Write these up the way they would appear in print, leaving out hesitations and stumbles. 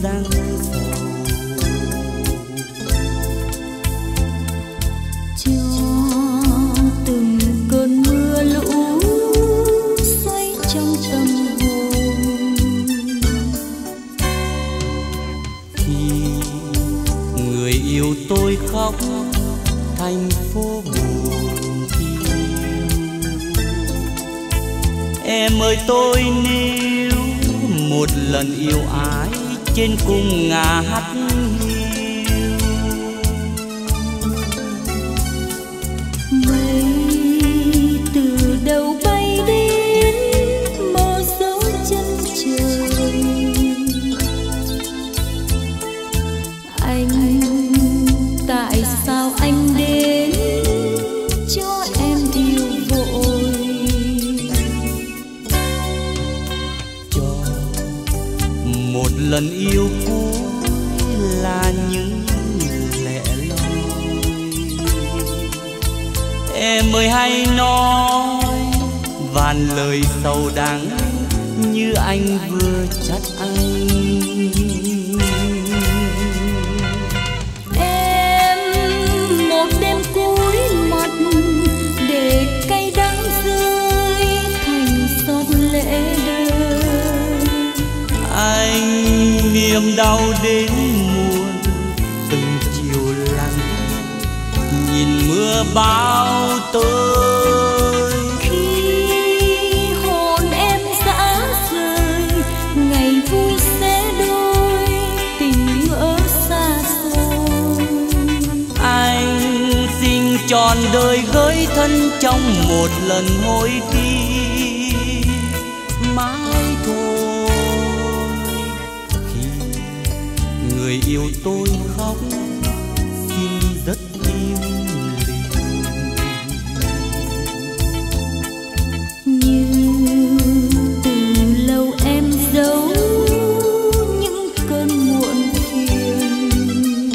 đang giàu. Cho từng cơn mưa lũ xoay trong tâm hồn, khi người yêu tôi khóc thành phố buồn thiêu. Em ơi tôi níu một lần yêu ái trên cung ngả hát hiu. mây từ đâu bay đến mơ dấu chân trời. Anh tại sao anh đến cho em yêu vội. Cho một lần yêu cuối là những lẻ loi. Em ơi hãy nói vàn lời sầu đắng như anh vừa trách anh. Em một đêm cuối mặt để cay đắng rơi thành giọt lệ đời. Anh niềm đau đến muôn từng chiều lặng nhìn mưa bão tới. Khi hồn em dã rời ngày vui sẽ đôi tình ngỡ xa xôi. Anh xin trọn đời gửi thân trong một lần hối tiếc mãi thôi. Khi người yêu tôi khóc xin rất im lìm, Như từ lâu em giấu những cơn muộn phiền.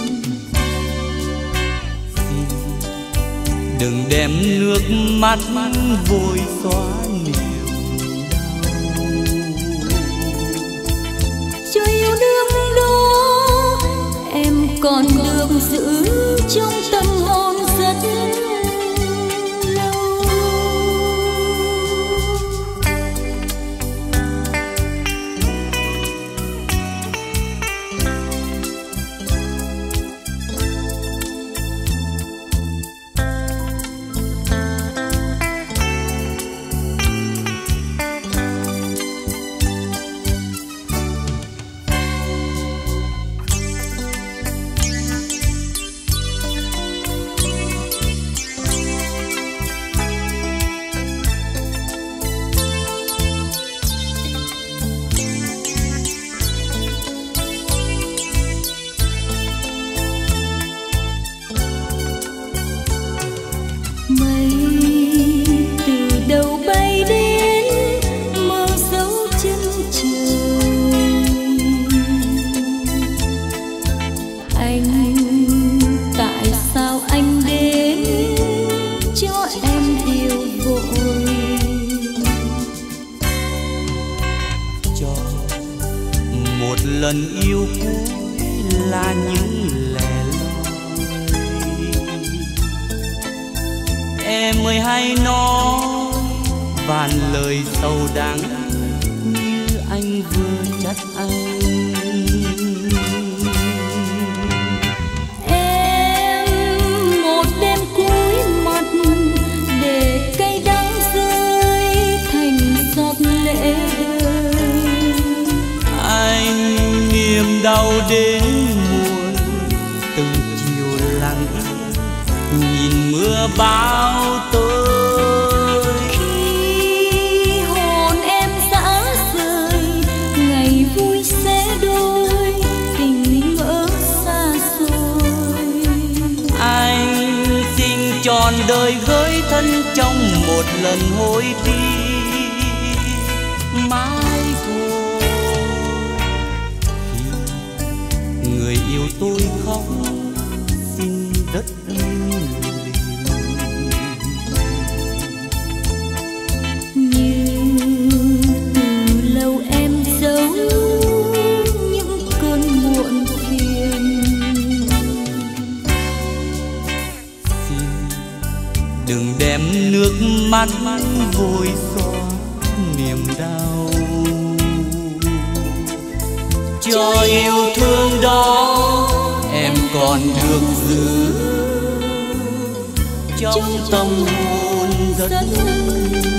xin đừng đem nước mắt vội xóa niềm đau. Cho yêu đương đó em còn được giữ trong tâm hồn rất lâu. Mây từ đâu bay đến mơ dấu chân trời. Anh tại sao anh đến cho em yêu vội. Cho một lần yêu cuối là những lẻ loi. Em ơi hãy nói vàn lời sầu đắng như anh vừa trách anh. Em một đêm cuối mặt để cay đắng rơi thành giọt lệ đời. Anh niềm đau đến muôn từng chiều lặng nhìn mưa bão tới. Khi hồn em dã rời ngày vui sẽ đôi tình ngỡ xa xôi. Anh xin trọn đời gửi thân trong một lần hối tiếc mãi thôi. Khi người yêu tôi khóc xin đất im lìm, Như từ lâu em giấu những cơn đừng đem nước mắt vội xóa niềm đau. Cho yêu thương đó em còn được giữ trong tâm hồn rất lâu.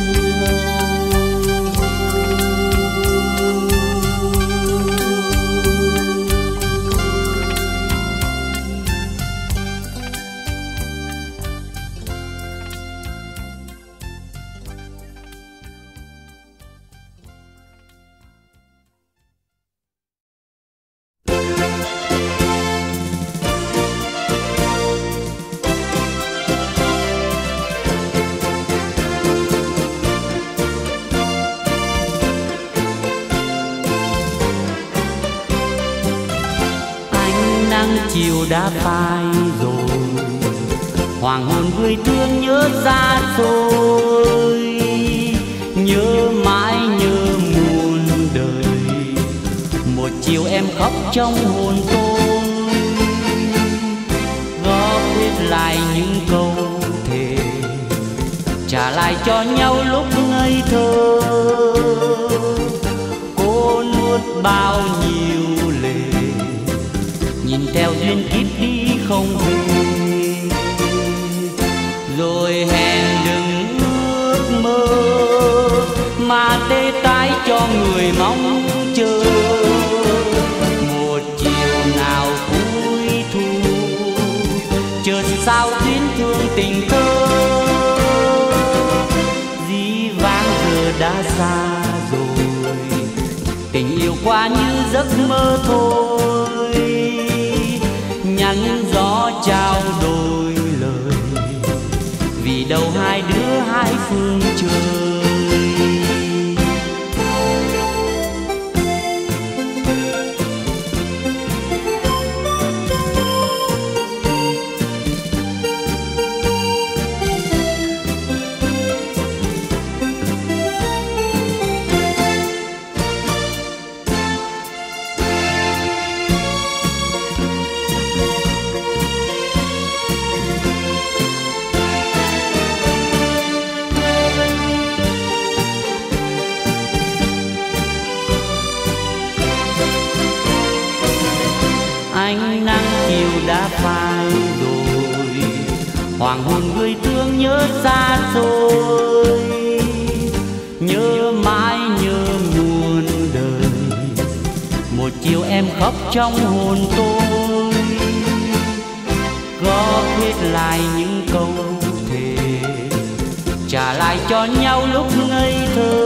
Chiều đã phai rồi, hoàng hôn người thương nhớ xa xôi, nhớ mãi nhớ muôn đời. Một chiều em khóc trong hồn tôi, góp hết lại những câu thề, trả lại cho nhau lúc ngây thơ. Cô nuốt bao nhiêu lệ, nhìn theo duyên kiếp đi không về, rồi hẹn đừng ước mơ mà tê tái cho người mong chờ. Một chiều nào cuối thu, chợt sao duyên thương tình thơ, dĩ vãng giờ đã xa rồi, tình yêu qua như giấc mơ thôi. Nhắn gió trao đôi lời, vì đâu hai đứa hai phương trời. Ánh nắng chiều đã phai rồi, hoàng hôn người thương nhớ xa xôi, nhớ mãi nhớ muôn đời. Một chiều em khóc trong hồn tôi, góp hết lại những câu thề, trả lại cho nhau lúc ngây thơ.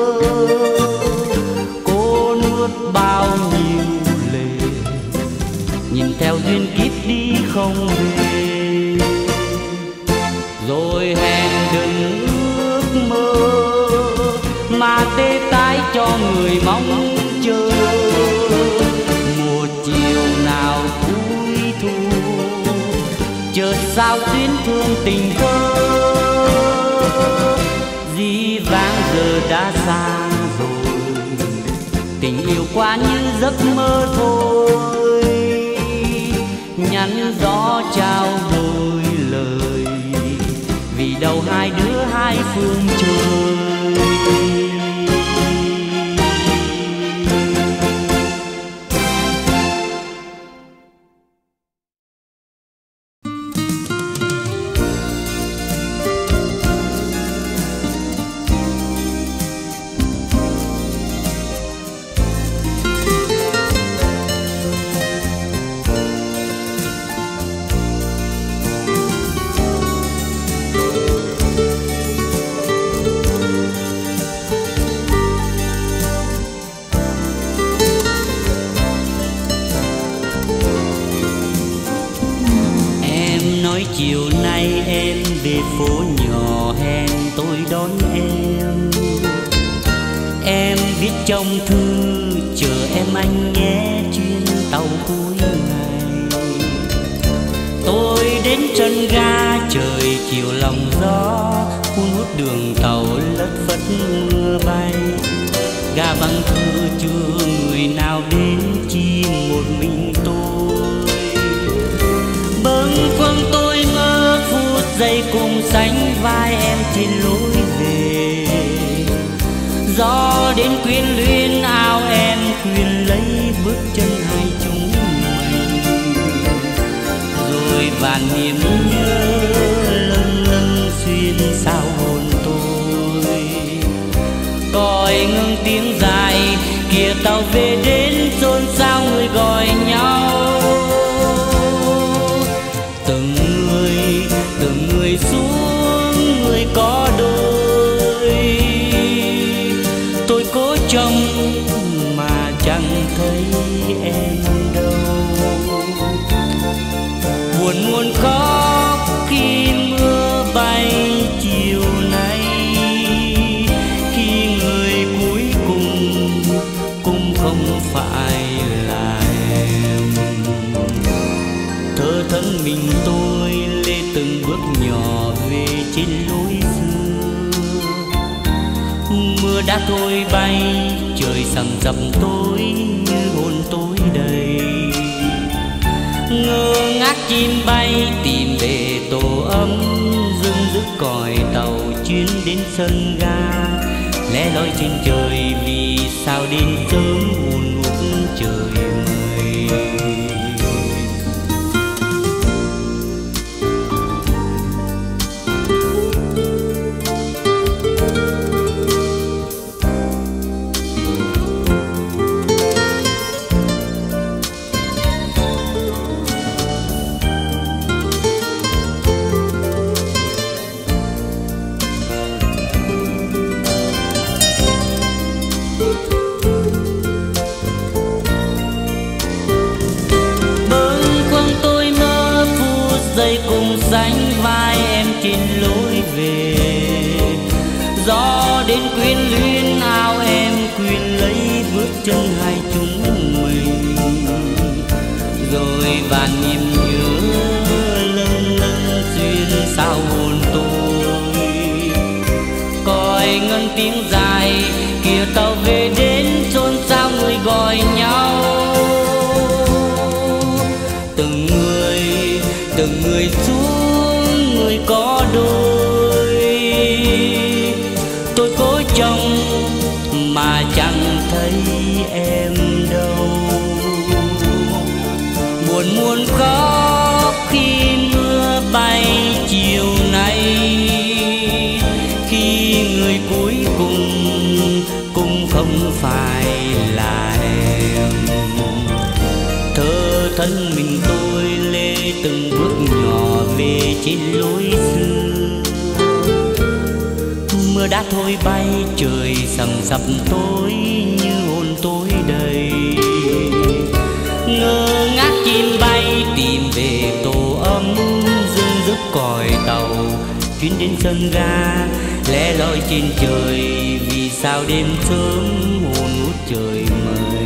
Cô nuốt bao nhiêu lệ, nhìn theo duyên kiếp đi không về, rồi hẹn đừng ước mơ mà tê tái cho người mong chờ. Một chiều nào cuối thu, chợt sao duyên thương tình thơ, dĩ vãng giờ đã xa rồi, tình yêu qua như giấc mơ thôi. Nhắn gió trao đôi lời, vì đâu hai đứa hai phương trời. Chiều nay em về phố nhỏ hẹn tôi đón em. Em viết trong thư chờ em anh nhé, chuyến tàu cuối ngày. Tôi đến chân ga trời chiều lòng gió, hun hút đường tàu lất phất mưa bay. Ga vắng thưa chưa người nào đến, chỉ một mình tôi. Bâng khuâng tôi ngỡ phút giây cùng xa sánh vai em trên lối về. Gió đến quyến luyến áo em quyền lấy bước chân hai chúng mình. Rồi vạn niềm nhớ lâng lâng xuyên sao hồn tôi. Còi ngưng tiếng dài kia tàu về đến xôn xao người gọi nhau. Từng người xuống người có đôi. Tôi cố trông mà chẳng thấy em đâu. Buồn muôn khóc khi mưa bay chiều nay. Khi người cuối cùng cũng không phải là em. Thơ thân mình tôi lê từng bước nhỏ về trên lối xưa. Mưa đã thôi bay trời sầm sập tối như hồn tối đầy. Ngơ ngác chim bay tìm về tổ ấm. Dưng dứt còi tàu chuyến đến sân ga. Lẻ loi trên trời vì sao đến sớm buồn ngút trời mây. Sánh vai em trên lối về. Gió đến quyến luyến áo em quyền lấy bước chân hai chúng mình. Rồi vạn niềm nhớ lâng lâng xuyên sao hồn tôi. Còi ngân tiếng dài kia tàu về đến xôn xao người gọi nhau. Từng người xuống người có đôi. Tôi cố trông mà chẳng thấy em đâu. Buồn muôn khóc khi mưa bay chiều nay. Khi người cuối cùng cũng không phải là em. Thơ thân mình tôi lê từng bước nhỏ về trên lối xưa. Mưa đã thôi bay trời sầm sập tối như hồn tối đầy. Ngơ ngác chim bay tìm về tổ ấm. Dưng dứt còi tàu chuyến đến sân ga. Lẻ loi trên trời vì sao đêm sớm hồn hút trời mây.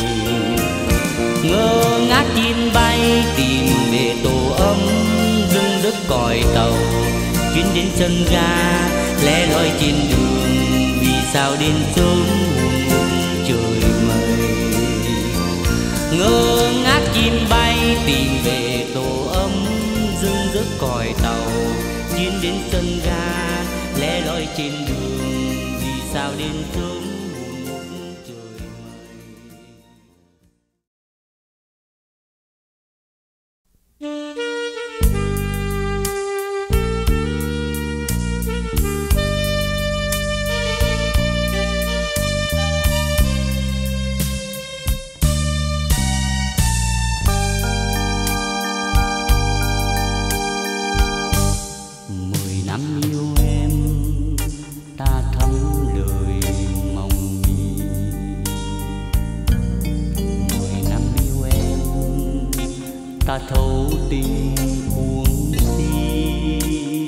Ngơ ngác chim bay tìm về tổ ấm. Dưng dứt còi tàu chuyến đến sân ga. Lẻ loi trên đường vì sao đến sớm buồn ngút trời mây. Ngơ ngác chim bay tìm về tổ ấm. Dưng dứt còi tàu chuyến đến sân ga. Lẻ loi trên đường vì sao đến sớm buồn ngút trời mây. Ta thấu tình cuồng si.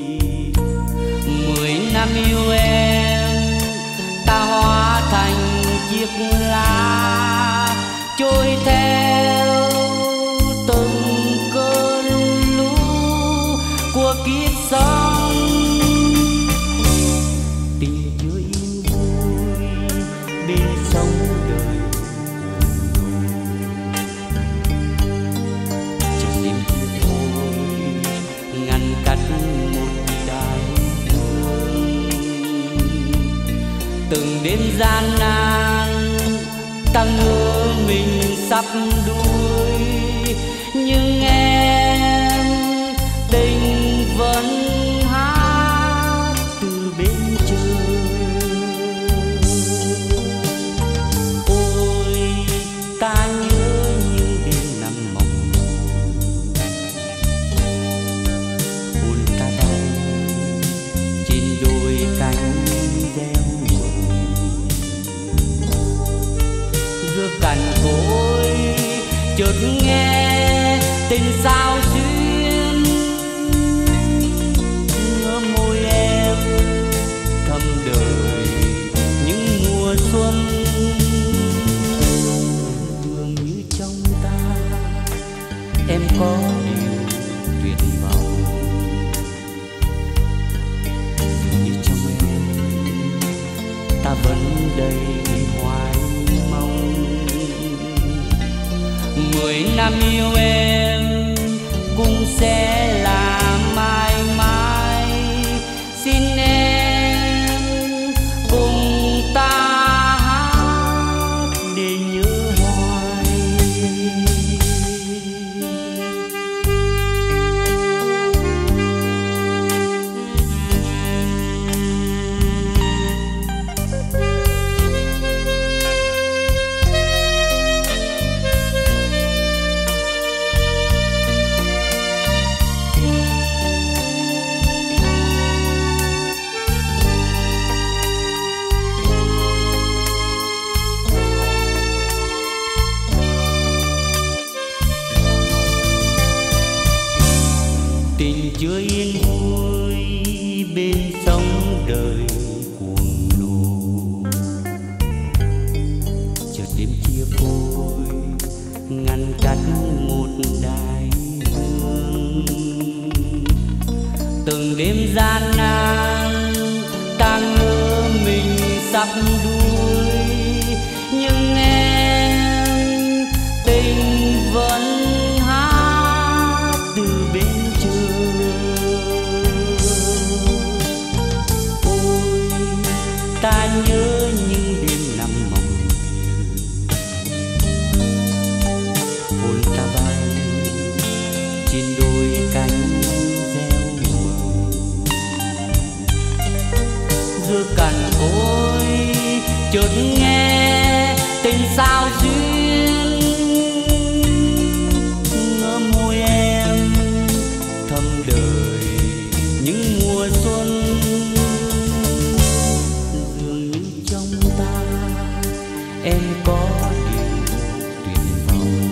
10 năm yêu em, ta hóa thành chiếc lá trôi theo từng cơn lũ của kiếp sống. Tình chưa yên vui bên sông đời. Cắt một đài từng đêm gian nan ta ngỡ mình sắp đuối, nhưng em tình vẫn hát từ bên trời. Ôi ta nhớ những đêm nằm mộng, hồn ta đây trên đôi cánh gieo giữa cành cối, chợt nghe tình sao xuyên ngỡ môi em thầm đời những mùa xuân. Dường như trong ta em có điều tuyệt vọng, dường như trong em ta vẫn đầy hoài mong. 10 năm yêu em cũng sẽ là mãi mãi, xin em cùng ta hát để nhớ hoài. Tình chưa yên vui bên sóng đời cuồng nộ, chợt đêm chia phôi ngăn cách một đại dương. Từng đêm gian nan ta ngỡ mình sắp đuối, nhưng em tình vẫn hát từ bên ta nhớ những đêm nằm mộng phiền, hồn ta bay trên đôi cánh gieo mờ giữa cành cối, chợt nghe tình sao duyên ngỡ môi em thầm đời những mùa xuân. Em có điều tuyệt vọng,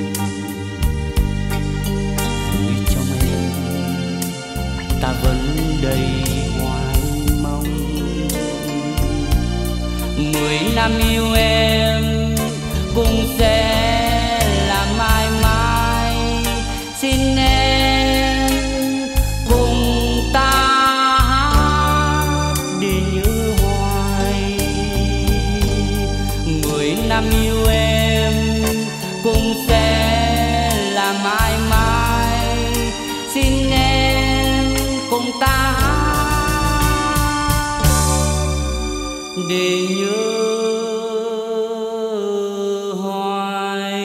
như trong em ta vẫn đầy hoài mong. 10 năm yêu em cũng sẽ là mãi mãi, xin em cùng ta hát để nhớ hoài. 10 năm yêu em cũng sẽ là mãi mãi, xin em cùng ta để nhớ hoài.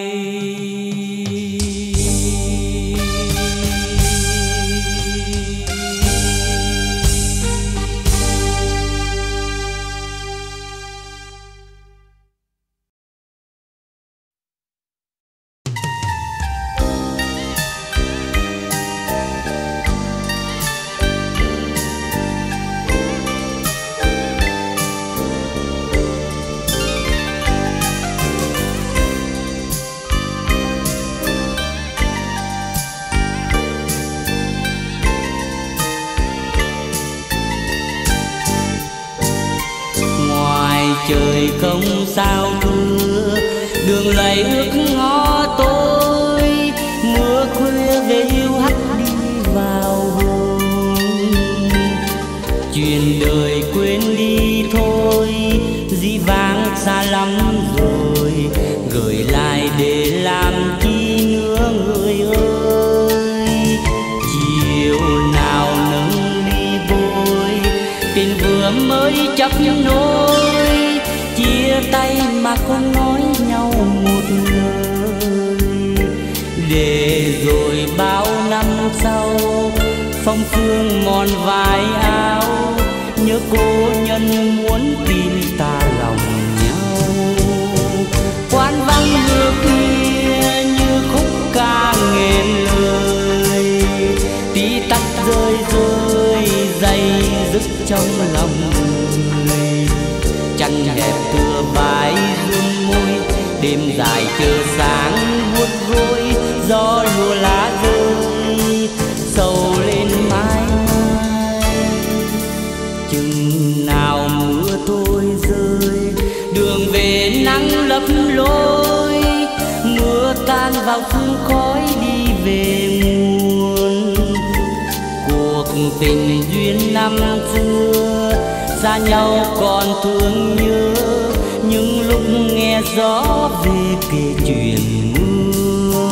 Trời không sao thưa, đường lầy ước ngõ tối, mưa khuya về yêu hắt đi vào hồn. Chuyện đời quên đi thôi, dĩ vãng xa lắm rồi, gửi lại để làm chi nữa người ơi. Chiều nào nâng ly bôi, tình vừa mới chấp nối, chia tay mà không nói nhau một lời, để rồi bao năm sau phong sương mòn vai áo, nhớ cô nhân muốn tìm ta lòng nhau. Quán vắng mưa khuya như khúc ca nghẹn lời, tí tách rơi rơi dây dứt trong lòng người. Chăn hẹp thừa vai run môi, đêm dài chờ sáng buốt vôi, gió lùa lá rơi sầu lên mái mai. Chừng nào mưa thôi rơi, đường về nắng lấp lối, mưa tan vào sương khói đi về nguồn. Cuộc tình duyên năm xưa xa nhau còn thương nhớ, những lúc nghe gió về kể chuyện mưa.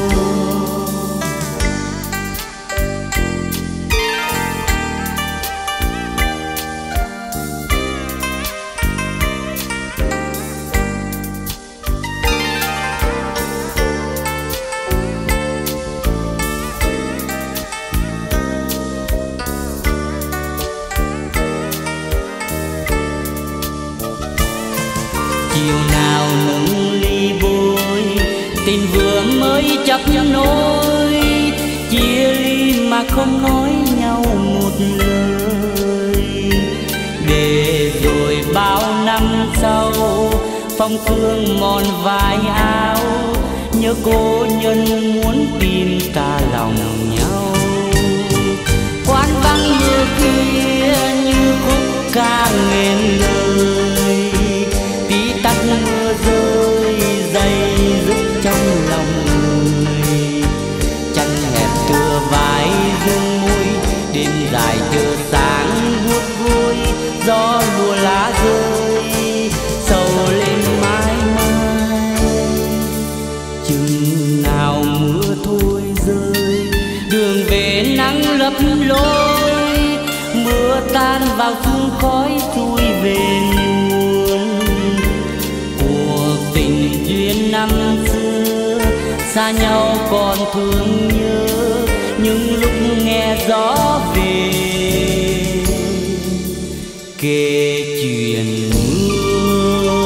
Chiều nào nâng ly bôi, tình vừa mới chấp nối, chia ly mà không nói nhau một lời, để rồi bao năm sau phong sương mòn vai áo, nhớ cô nhân muốn tìm ta lòng nhau. Quán vắng mưa kia như khúc ca nghẹn lời, tí tách mưa rơi dây dứt trong lòng người. Chăn hẹp tựa vai dương môi, đêm dài chờ sáng buốt vôi, gió lùa lá rơi sầu lên mái mai. Chừng nào mưa thôi rơi, đường về nắng lấp lối, mưa tan vào sương khói trôi về nguồn. Cuộc tình duyên năm xưa xa nhau còn thương nhớ, những lúc nghe gió về kể chuyện mưa.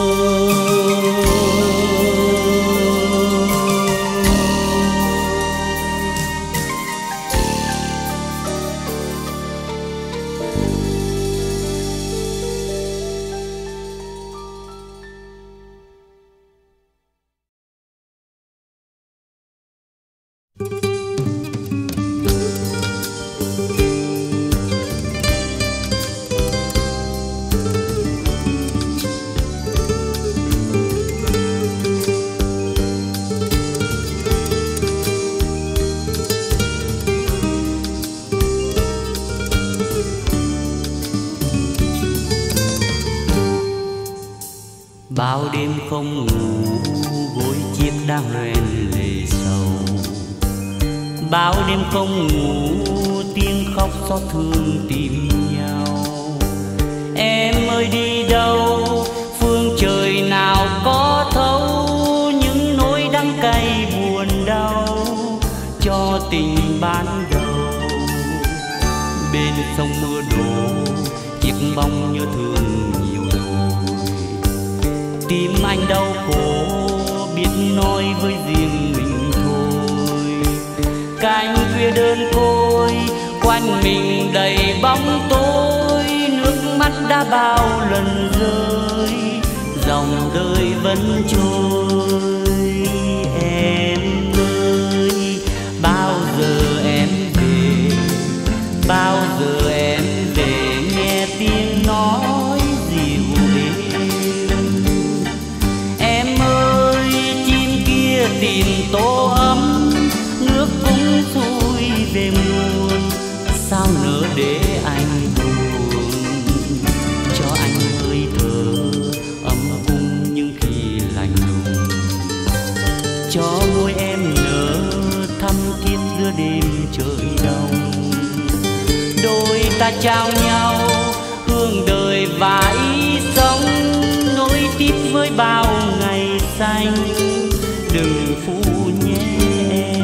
Bao đêm không ngủ, gối chiếc đang hoen lệ sầu. Bao đêm không ngủ, tiếng khóc xót thương tìm nhau. Em ơi đi đâu, phương trời nào có thấu những nỗi đắng cay buồn đau cho tình ban đầu. Bên sông mưa đổ, chiếc bóng nhớ thương nhiều rồi. Tim anh đau khổ, biết nói với riêng mình thôi. Cánh khuya đơn côi, quanh mình đầy bóng tối. Nước mắt đã bao lần rơi, dòng đời vẫn trôi. Em ơi, bao giờ em về, bao giờ em về nghe tiếng nói dịu êm. Em ơi, chim kia tìm tổ ấm, nước cũng xuôi về nguồn. Sao nỡ để anh buồn, cho anh hơi thở ấm cung những khi lạnh lùng. Cho môi em nở thắm thiết giữa đêm trời đông. Đôi ta trao nhau hương đời và ý sống, nỗi bao ngày xanh. Đừng phụ nhé em.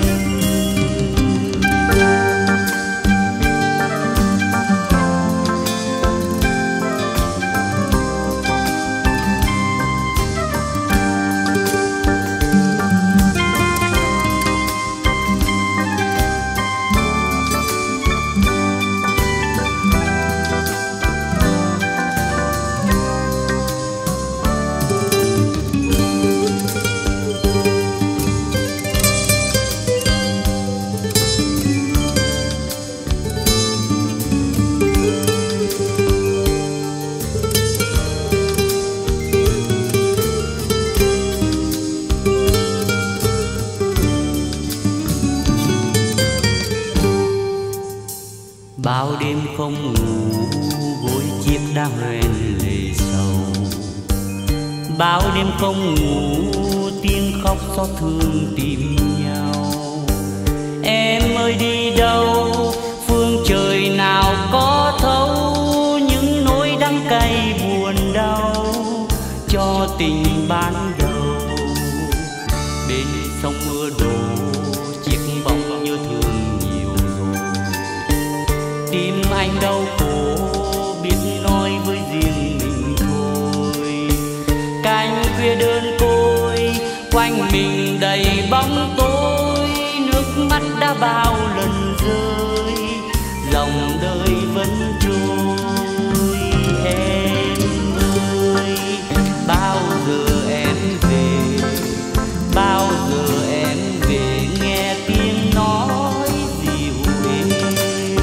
Bao đêm không ngủ gối chiếc đã hoen lệ sầu. Bao đêm không ngủ tiếng khóc xót thương tìm nhau. Em ơi đi đâu phương trời nào có thấu những nỗi đắng cay buồn đau cho tình ban đầu. Bên sông mưa đổ chiếc bóng nhớ thương nhiều rồi. Tim anh đau khổ biết nói với riêng mình thôi. Cánh khuya đơn côi quanh mình đầy bóng tối. Nước mắt đã bao lần rơi dòng đời vẫn trôi. Em ơi bao giờ em về, bao giờ em về nghe tiếng nói dịu êm.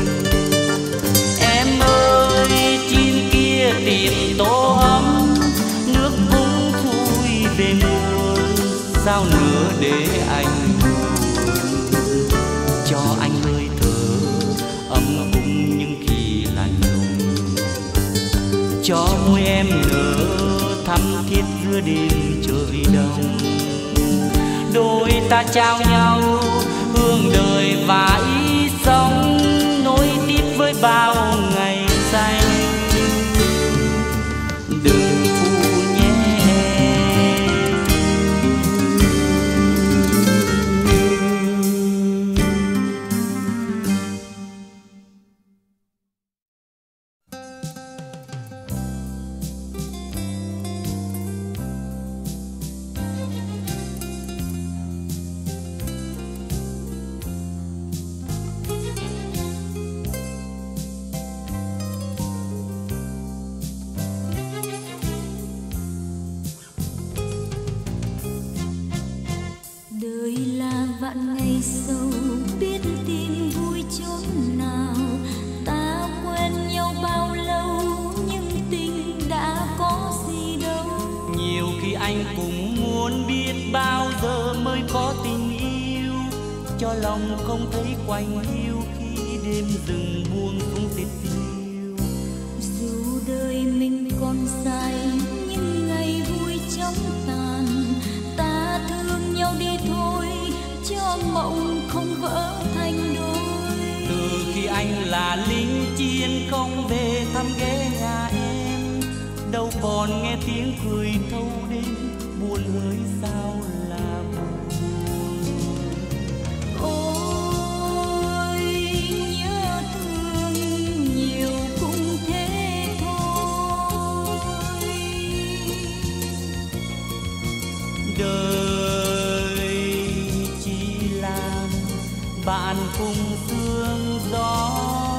Em ơi chim kia tìm tổ ấm, nước cũng vui về nguồn. Sao nữa để anh buồn, cho anh hơi thở ấm cúng những khi lạnh lùng. Cho môi em nở thắm thiết giữa đêm trời đông. Đôi ta trao nhau hương đời và ý sống, nối tiếp với bao ngày xanh. Đừng phụ nhé em. Đời là vạn ngày sâu, biết tìm vui chốn nào. Ta quen nhau bao lâu nhưng tình đã có gì đâu. Nhiều khi anh cũng muốn biết bao giờ mới có tình yêu, cho lòng không thấy quạnh hiu khi đêm rừng buông xuống tít tiêu. Dù đời mình còn dài nhưng ngày vui chóng tàn. Ta thương nhau đi thôi cho mộng không vỡ thành đôi. Từ khi anh là lính chiến không về thăm ghé nhà em, đâu còn nghe tiếng cười thâu đêm buồn hỡi sao là buồn. Ôi nhớ thương nhiều cũng thế thôi. Đời chỉ làm bạn cùng sương gió.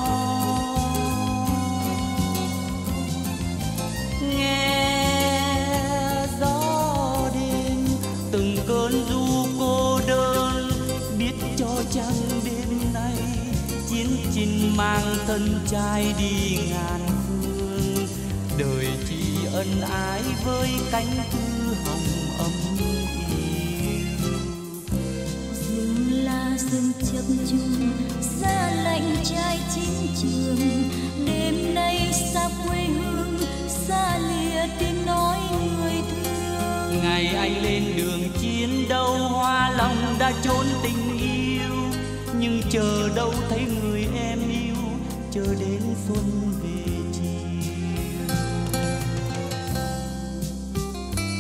Nghe gió đêm từng cơn ru cô đơn, biết cho chăng đêm nay chiến trình mang thân trai đi ngàn phương. Đời chỉ ân ái với cánh thư hồng ấm yêu. Rừng là rừng chập chùng, xa lạnh trai chiến trường. Đêm nay xa quê hương, xa lìa tiếng nói người thương. Ngày anh lên đường chiến đấu hoa lòng đã trốn tình yêu, nhưng chờ đâu thấy người em yêu, chờ đến xuân về chiều.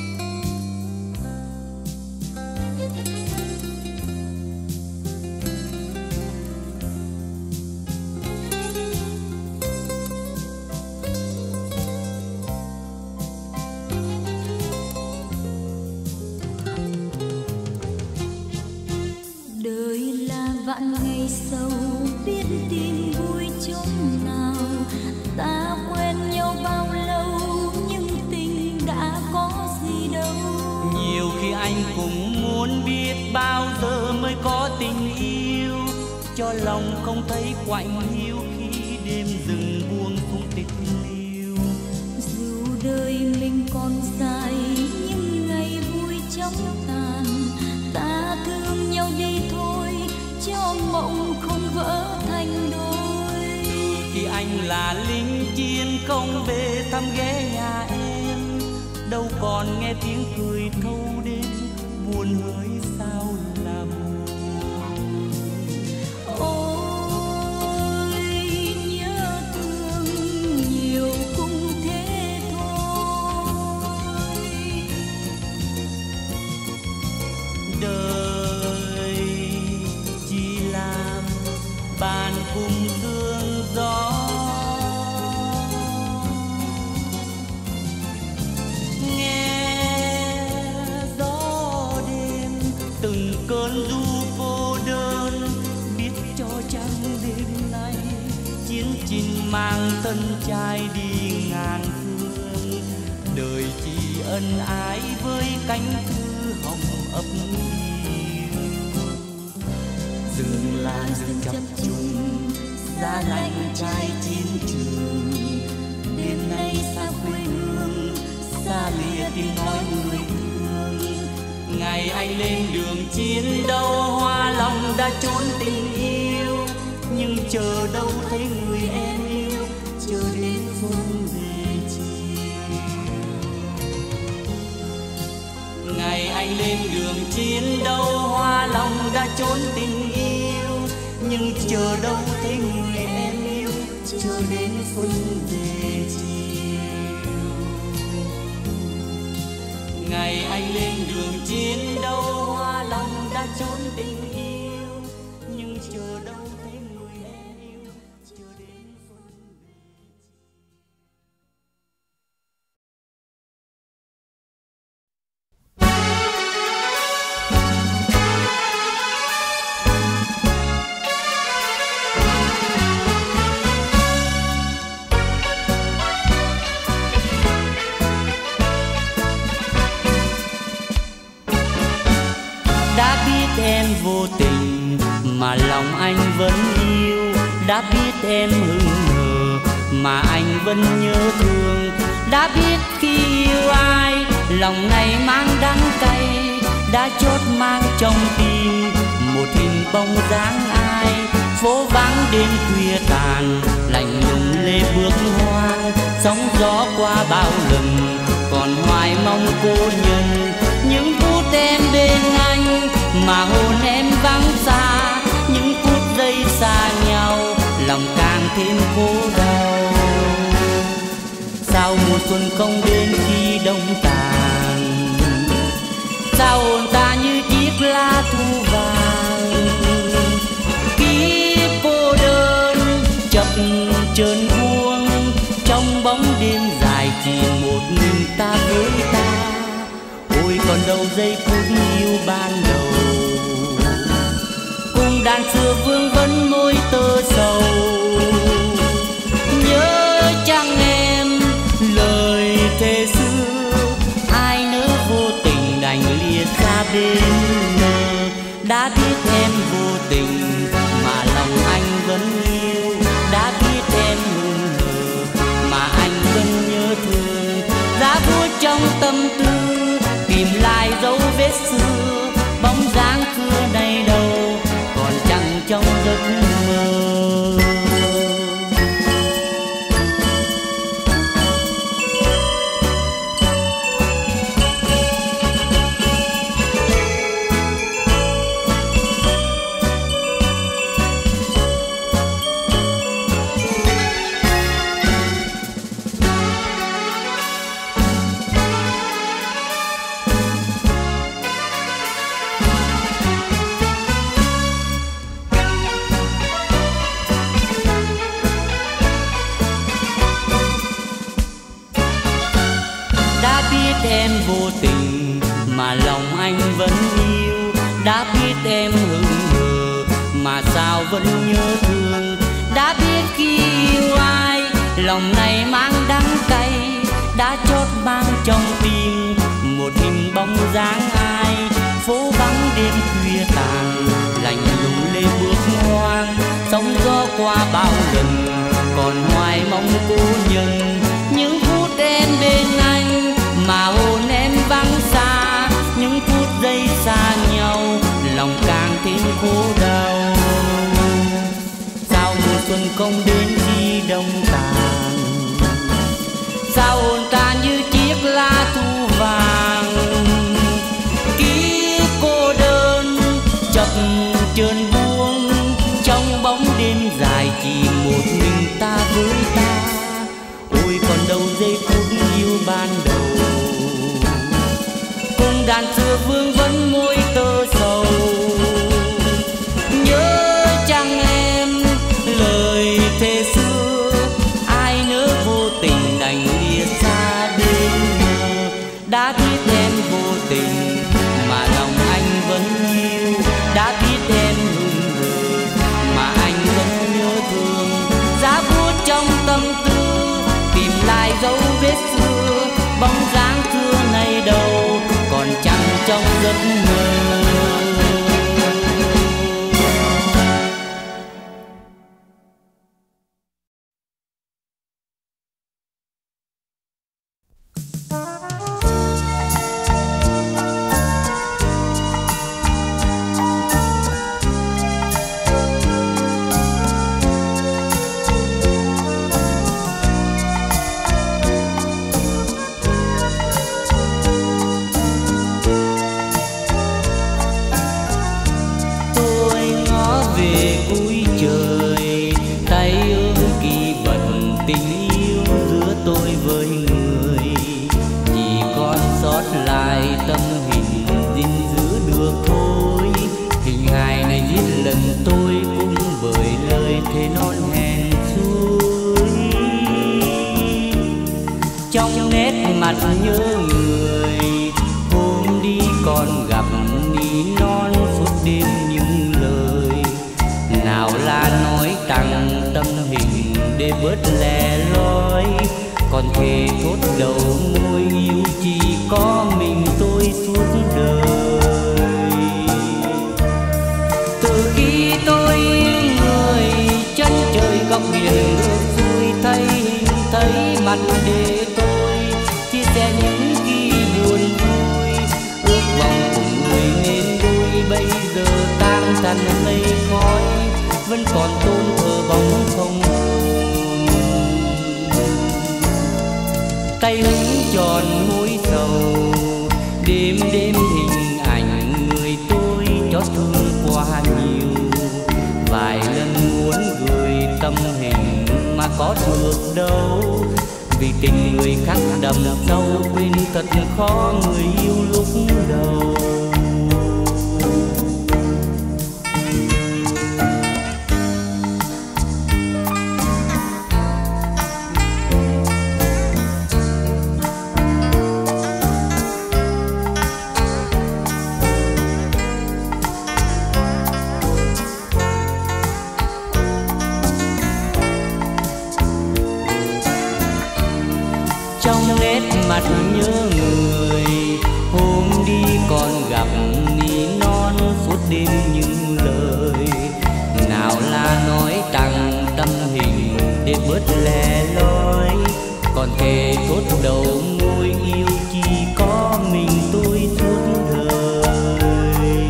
sầu biết tìm vui chỗ nào. Ta quen nhau bao lâu nhưng tình đã có gì đâu. Nhiều khi anh cũng muốn biết bao giờ mới có tình yêu, cho lòng không thấy quạnh hiu khi đêm rừng buông không tịch liêu. Dù đời mình còn dài nhưng ngày vui chóng tàn, ta thương nhau đi thôi cho mộng không vỡ thành đôi. Khi anh là lính chiến không về thăm ghé nhà em, đâu còn nghe tiếng cười thâu đêm buồn hơi sao là buồn. Ôi nhớ thương nhiều cũng thế thôi. Đời chỉ làm bàn cùng sương gió, từng cơn du cô đơn biết cho chăng đêm nay chiến trình mang tân trai đi ngàn phương. Đời chỉ ân ái với cánh thư hồng ấp yêu. Rừng là rừng chập trùng giá lạnh trai chiến trường. Đêm nay xa quê hương xa lìa tiếng nói người thương. Ngày anh lên đường chiến đấu hoa lòng đã trốn tình yêu, nhưng chờ đâu thấy người em yêu chờ đến phương về chiều. Ngày anh lên đường chiến đấu hoa lòng đã trốn tình yêu, nhưng chờ đâu thấy người em yêu chờ đến phương về chiều. Ngày anh lên đường chiến đấu hoa lòng đã trốn tình yêu, nhưng chờ đâu thấy người em yêu chờ đến phương về. Đã biết em vô tình mà lòng anh vẫn yêu, đã biết em hững hờ mà anh vẫn nhớ thương. Đã biết khi yêu ai lòng này mang đắng cay, đã chót mang trong tim một hình bóng dáng ai. Phố vắng đêm khuya tàn lạnh lùng lê bước hoang, sóng gió qua bao lần còn hoài mong cô nhân. Những phút em bên anh mà hồn em vắng xa, những phút giây xa nhau lòng càng thêm khổ đau. Sao mùa xuân không đến khi đông tàn, sao hồn ta như chiếc lá thu vàng. Kiếp cô đơn chập chờn buông, trong bóng đêm dài chỉ một mình ta với ta. Ôi còn đâu giây phút yêu ban đầu, cùng đàn xưa vương vấn môi tơ sầu. Nhớ chăng em lời thề xưa, ai nỡ vô tình đành lìa xa bên lờ. Đã biết em vô tình mà lòng anh vẫn yêu, đã biết em hững hờ mà anh vẫn nhớ thương. Giá buốt trong tâm tư tìm lại dấu vết xưa, bóng dáng xưa này đâu còn chẳng trong giấc mơ. Em vô tình mà lòng anh vẫn yêu, đã biết em hững hờ mà sao vẫn nhớ thương. Đã biết khi yêu ai lòng này mang đắng cay, đã chót mang trong tim một hình bóng dáng ai. Phố vắng đêm khuya tàn, lạnh lùng lê bước hoang, sóng gió qua bao lần còn hoài mong cô nhân. Những phút em bên anh mà hồn em vắng xa, những phút giây xa nhau lòng càng thêm khổ đau. Sao mùa xuân không đến khi đông tàn, sao hồn ta như chiếc lá thu vàng. Ký cô đơn chập chờn buông, trong bóng đêm dài chỉ một mình ta với ta. Ôi còn đâu giây phút yêu ban đầu, cùng đàn xưa vương vấn môi tơ sầu. Nhớ chăng em lời thề xưa, ai nỡ vô tình đành lìa xa đến mơ. Đã biết em vô tình mà lòng anh vẫn yêu, đã biết em hừng hờ mà anh vẫn nhớ thương. Giá buốt trong tâm tư tìm lại dấu vết xưa, bóng dáng xưa này đâu còn chẳng trong giấc mơ. Mặt nhớ người hôm đi còn gặp ní non suốt đêm những lời nào là nói tặng tâm hình để bớt lẻ loi. Còn thề thốt đầu môi yêu chỉ có mình tôi suốt đời. Từ khi tôi yêu người chân trời góc biển ngược xuôi thấy mặt để tôi chia sẻ những khi buồn vui. Ước vọng cùng người nên đôi bây giờ tan thành mây khói, vẫn còn tôn thờ bóng không hồn. Tay hứng tròn môi sầu, đêm đêm hình ảnh người tôi chót thương quá nhiều. Vài lần muốn gửi tâm hình mà có được đâu, vì tình người khác đậm sâu quên thật khó người yêu lúc đầu. Trong nét mặt nhớ người hôm đi còn gặp ní non suốt đêm những lời nào là nói tặng tâm hình để bớt lẻ loi. Còn thề thốt đầu môi yêu chỉ có mình tôi suốt đời.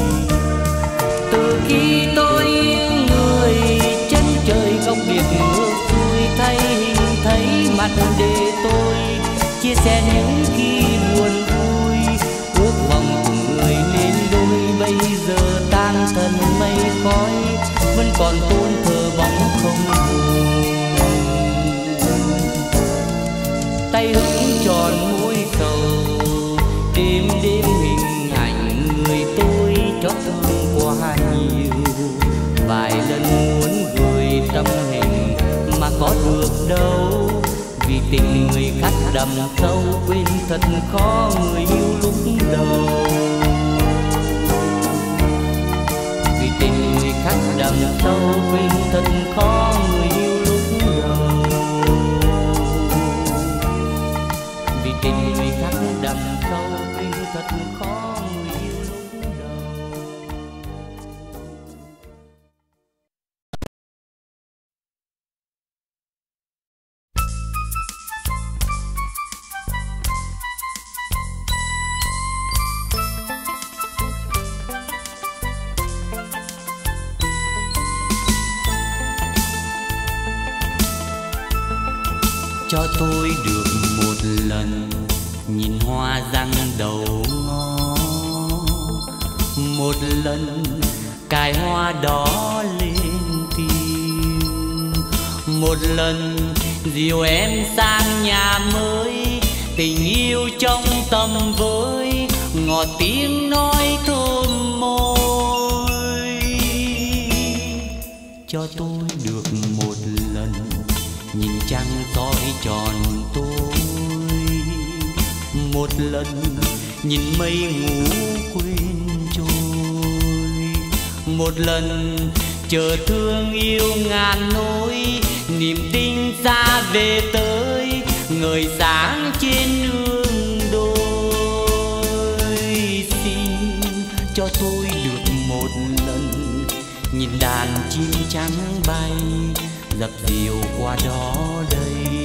Từ khi tôi yêu người chân trời góc biệt ngược xuôi thấy mặt để tôi chia sẻ những khi buồn vui. Ước vọng cùng người nên đôi bây giờ tan thân mây khói, vẫn còn tôn thờ bóng không hồn. Tay hứng tròn môi sầu, đêm đêm hình ảnh người tôi chót thương quá nhiều. Vài lần muốn gửi tâm hình mà có được đâu, vì tình người khác đậm sâu quên thật khó người yêu lúc đầu. Vì tình người khắc đằng sau quên thật khó người yêu lúc đầu. Vì tình người khắc đằng sau quên thật khó người yêu lúc đầu. Cho tôi được một lần nhìn hoa răng đầu ngõ, một lần cài hoa đỏ lên tim, một lần dìu em sang nhà mới, tình yêu trong tâm với ngọt tiếng nói thơm môi. Cho tôi được một lần nhìn trăng soi tròn tôi, một lần nhìn mây ngủ quên trôi, một lần chờ thương yêu ngàn nỗi, niềm tin xa về tới ngời sáng trên nương đôi. Xin cho tôi được một lần nhìn đàn chim trắng bay dập dìu qua đó đây.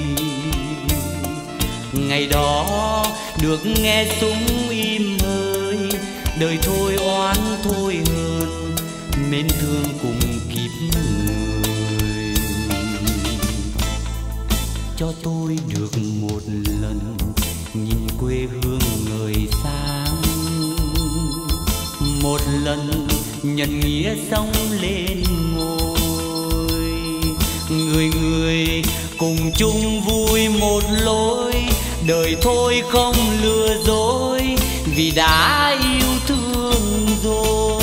Ngày đó được nghe súng im hơi, đời thôi oán thôi hơn, mến thương cùng kiếp người. Cho tôi được một lần nhìn quê hương ngời sáng, một lần nhận nghĩa sóng lên ngôi. Người người cùng chung vui một lối, đời thôi không lừa dối, vì đã yêu thương rồi.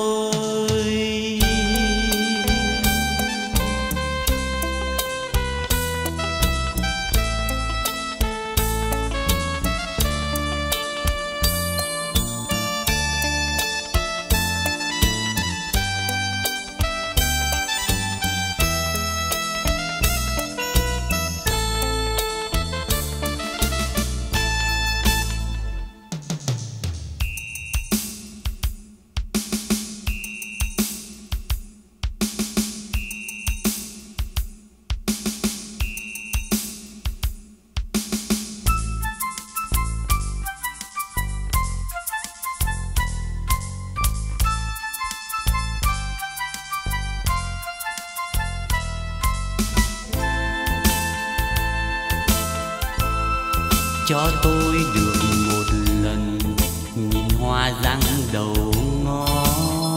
Cho tôi được một lần nhìn hoa răng đầu ngõ,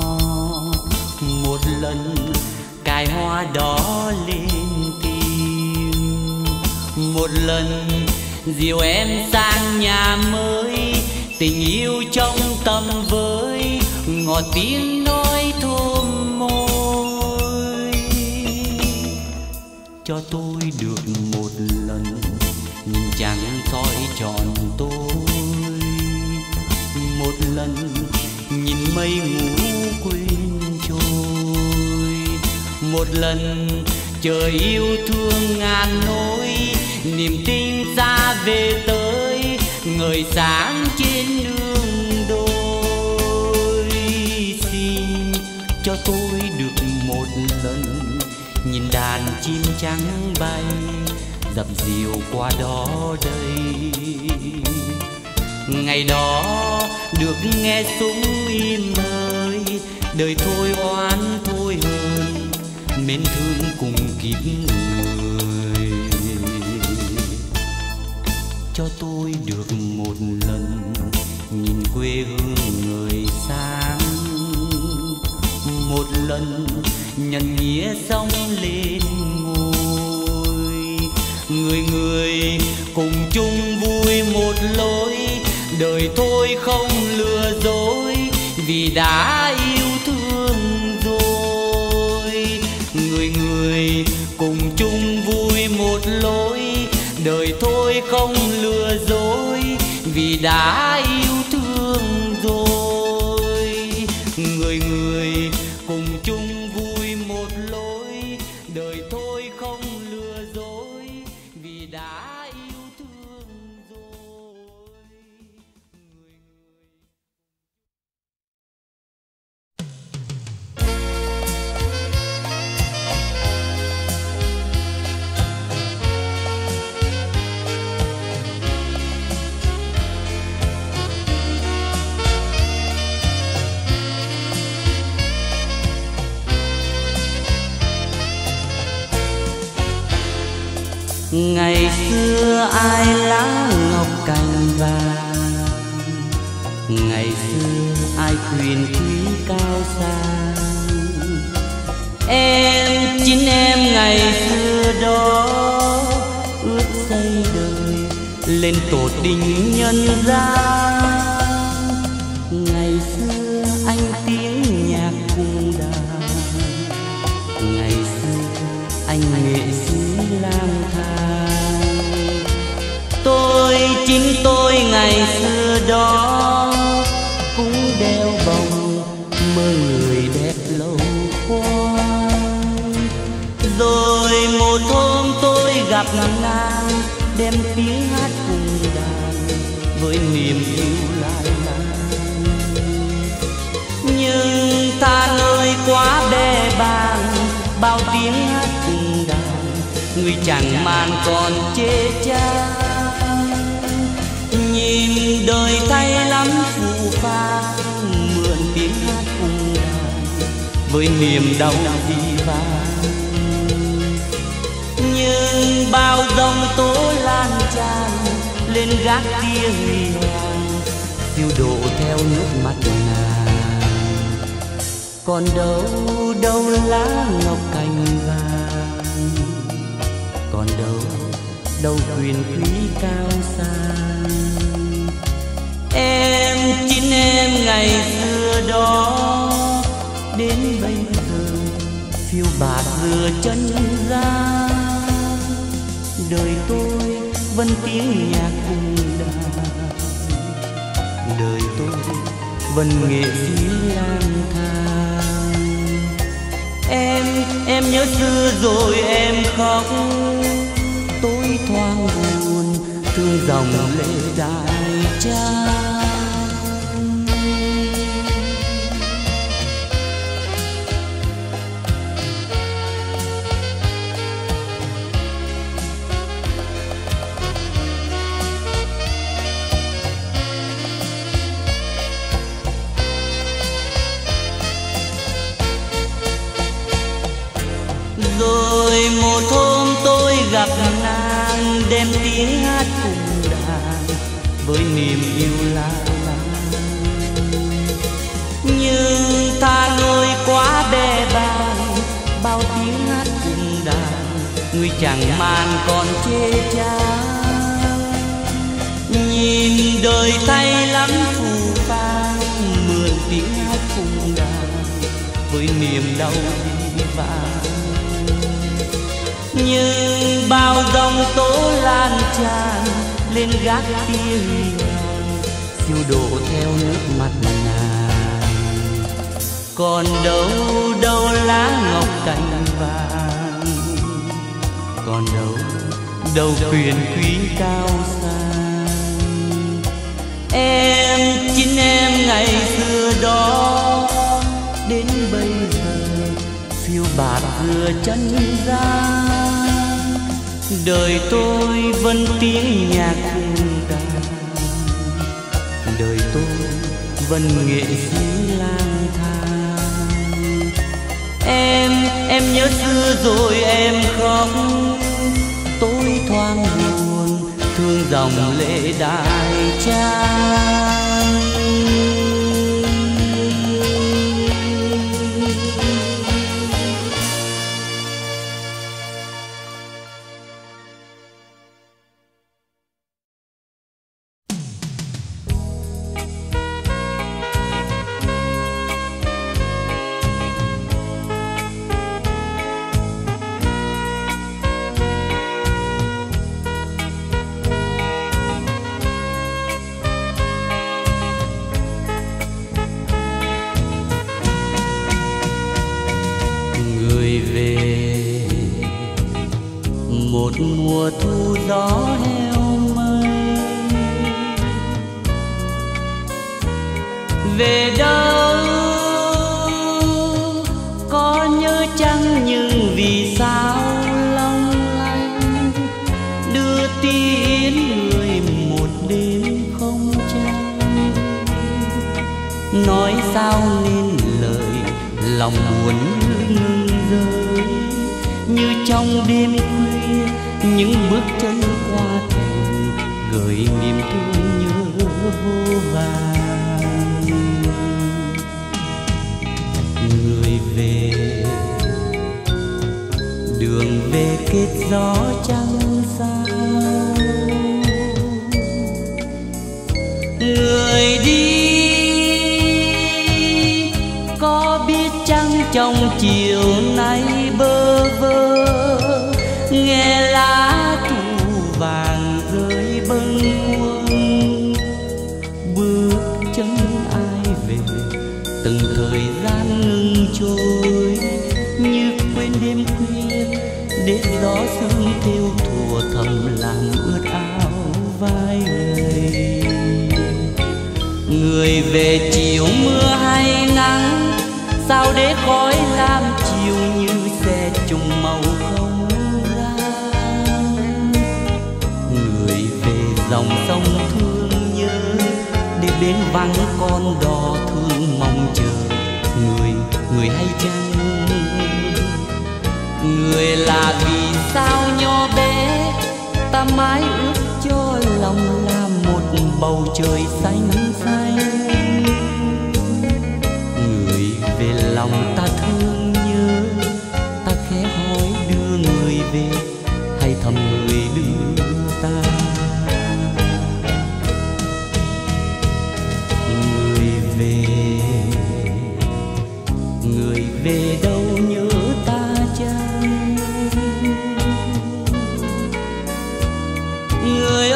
một lần cài hoa đỏ lên tim, một lần dìu em sang nhà mới, tình yêu trong tâm với ngọt tiếng nói thơm môi. Cho tôi được một lần nhìn trăng soi tròn tôi, một lần nhìn mây ngủ quên trôi, một lần chờ yêu thương ngàn nỗi, niềm tin xa về tới ngời sáng trên nương đôi. Xin cho tôi được một lần nhìn đàn chim trắng bay dập dìu qua đó đây. Ngày đó được nghe súng im hơi, đời thôi oán thôi hơn, mến thương cùng kiếp người. Cho tôi được một lần nhìn quê hương người sáng, một lần nhận nghĩa sóng lên ngôi. Người người cùng chung vui một lối, đời thôi không lừa dối, vì đã yêu thương rồi. Người người cùng chung vui một lối, đời thôi không lừa dối, vì đã yêu thương rồi. Người người cùng chung vui tôi không lừa dối vì đã yêu thương rồi. Ngày xưa ai lá ngọc cành vàng, ngày xưa ai quyền quý cao sang. Em chính em ngày xưa đó ước xây đời lên tổ đình nhân gian. Ngày xưa anh tiếng nhạc cung đàn, ngày xưa anh nghệ sĩ lang thang. Tôi chính tôi ngày xưa đó cũng đeo bồng mơ người đẹp lâu qua. Rồi một hôm tôi gặp nàng đem tiếng hát cùng đàn với niềm yêu lai lang. Nhưng than ơi quá bè bàng, bao tiếng hát cùng đàn người chẳng màn còn chê cha. Nhìn đời thay lắm phù phàng, mượn tiếng hát cùng đàn với niềm đau đi vang. Nhưng bao dòng tố lan tràn lên gác kia huy hoàng, phiêu độ theo nước mắt nàng. Còn đâu đâu lá ngọc cành vàng, còn đâu đâu quyền quý cao sang. Em chính em ngày xưa đó đến bây giờ phiêu bạt giữa chân gian. Đời tôi vẫn tiếng nhạc cùng đàn, đời tôi vẫn nghệ sĩ lang thang. Em nhớ xưa rồi em khóc, tôi thoáng buồn thương dòng lệ đại trang. Rồi một hôm tôi gặp nàng đem tiếng hát cùng đàn với niềm yêu la lang. Nhưng tha ơi quá bè bàng, bao tiếng hát cùng đàn người chẳng màn còn chê chán. Nhìn đời thay lắm phù phàng, mượn tiếng hát cùng đàn với niềm đau đi vang. Nhưng bao dòng tố lan tràn lên gác kia huy hoàng, phiêu độ theo nước mắt nàng. Còn đâu đâu lá ngọc cành vàng, còn đâu đâu quyền quý cao sang. Em chính em ngày xưa đó đến bây giờ phiêu bạt giữa chân gian. Đời tôi vẫn tiếng nhạc cùng đàn, đời tôi vẫn nghệ sĩ lang thang. Em nhớ xưa rồi em khóc, tôi thoáng buồn thương dòng lệ đại trang. một mùa thu gió heo mây. Về đâu có nhớ chăng, nhưng vì sao long lanh đưa tin người một đêm không trăng. Nói sao nên lời lòng buồn ngừng rơi, như trong đêm khuya những bước chân qua thềm gợi niềm thương nhớ vô vàn. Người về đường về kết gió trăng sao, người đi có biết chăng trong chiều nay bơ vơ nghe lá thu vàng rơi bâng khuâng. Bước chân ai về từng thời gian ngừng trôi, như quên đêm khuya để gió sương theo thùa thầm làm ướt áo vai người. Người về chiều mưa hay nắng, sao để khói lam chiều như xe trùng màu không gian. Người về dòng sông thương nhớ, để bên vắng con đò thương mong chờ. Người hay chăng, người là vì sao nhỏ bé ta mãi ước cho lòng là một bầu trời xanh xanh. Người về lòng ta thương nhớ, ta khẽ hỏi đưa người về hay thầm người đưa ta. Người về đâu nhớ ta chăng? Người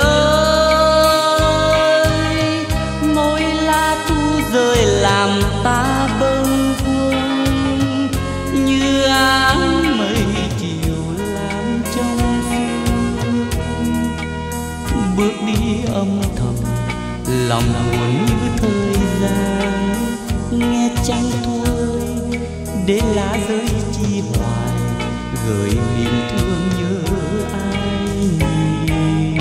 ơi, mỗi lá thu rơi làm ta bâng khuâng, như áng mây chiều làm trong sương. Bước đi âm thầm lòng buồn như thời gian, nghe trăng thôi để lá rơi chi hoài gợi niềm thương nhớ ai nhiều.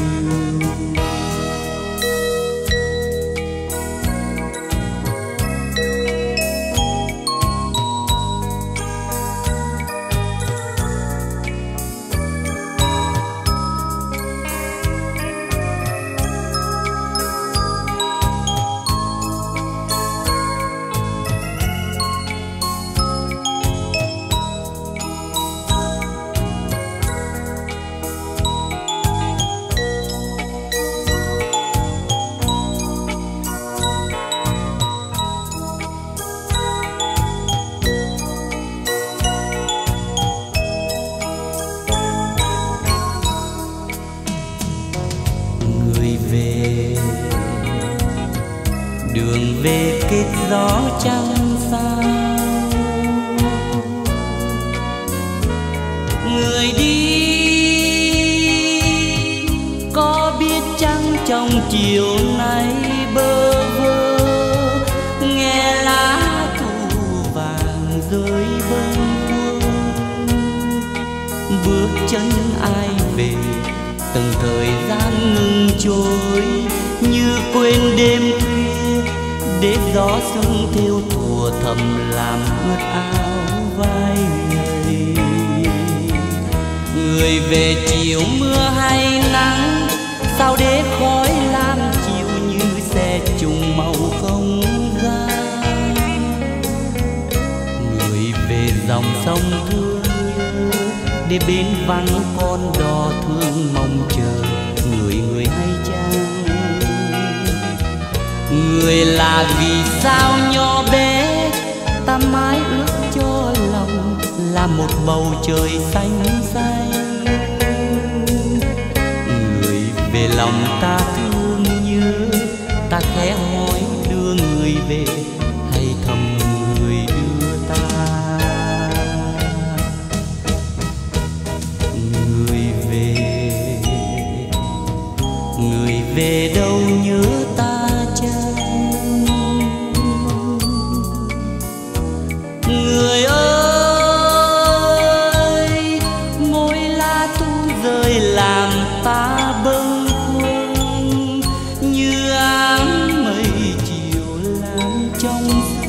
Đường về kết gió trăng sao, người đi có biết chăng trong chiều nay bơ vơ nghe lá thu vàng rơi bâng khuâng. Bước chân ai về từng thời gian ngừng trôi, như quên đêm khuya để gió sương theo thùa thầm làm ướt áo vai người. Người về chiều mưa hay nắng, sao để khói lam chiều như xe trùng màu không gian. Người về dòng sông thương nhớ, để bên vắng con đò thương mong chờ. Người hay chăng, người là vì sao nhỏ bé ta mãi ước cho lòng là một bầu trời xanh xanh. Người về lòng ta thương nhớ, ta khẽ hỏi đưa người về hay thầm người đưa ta. Người về đâu nhớ ta chăng? Người ơi, mỗi lá thu rơi làm ta bâng khuâng, như áng mây chiều lan trong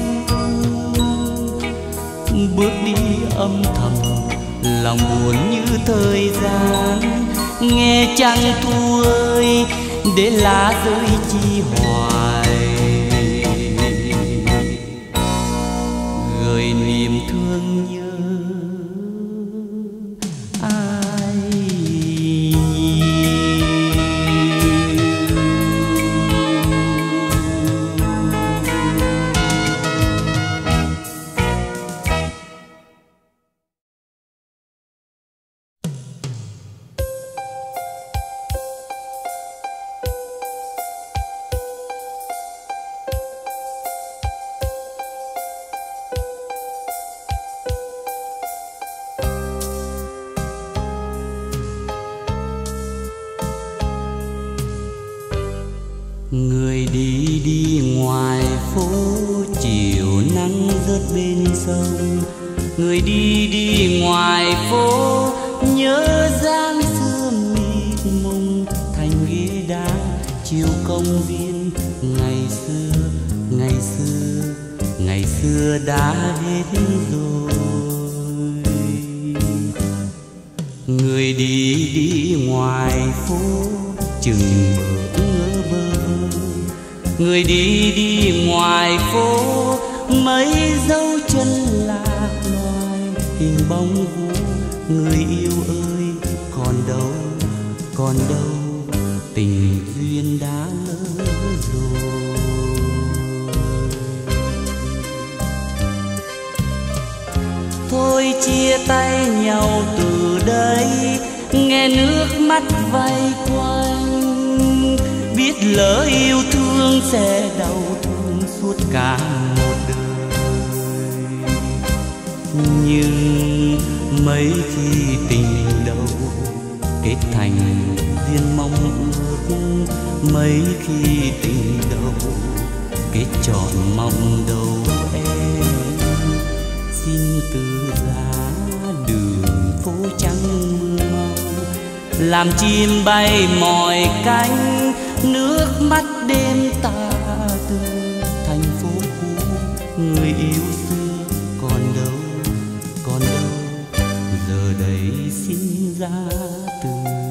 sương. Bước đi âm thầm, lòng buồn như thời gian, nghe trăng thu ơi để lá rơi chi hoài, gợi niềm thương nhớ ai Người đi đi ngoài phố, chiều nắng rớt bên sông. Người đi đi ngoài phố, nhớ dáng xưa mịt mùng, thành ghế đá chiều công viên. Ngày xưa, ngày xưa, ngày xưa đã hết rồi. Người đi đi ngoài phố, chừng người đi đi ngoài phố, mấy dấu chân lạc loài, hình bóng vu người yêu ơi còn đâu, còn đâu, tình duyên đã lỡ rồi. Thôi chia tay nhau từ đây, nghe nước mắt vây quanh, biết lỡ yêu thương sẽ đau thương suốt cả một đời. Nhưng mấy khi tình đầu kết thành duyên mong ước, mấy khi tình đầu kết trọn mong đầu em. Xin từ giá đường phố trắng mưa mau, làm chim bay mỏi cánh, nước mắt đêm ta từ thành phố cũ. Người yêu xưa còn đâu, còn đâu, giờ đây xin ra từ.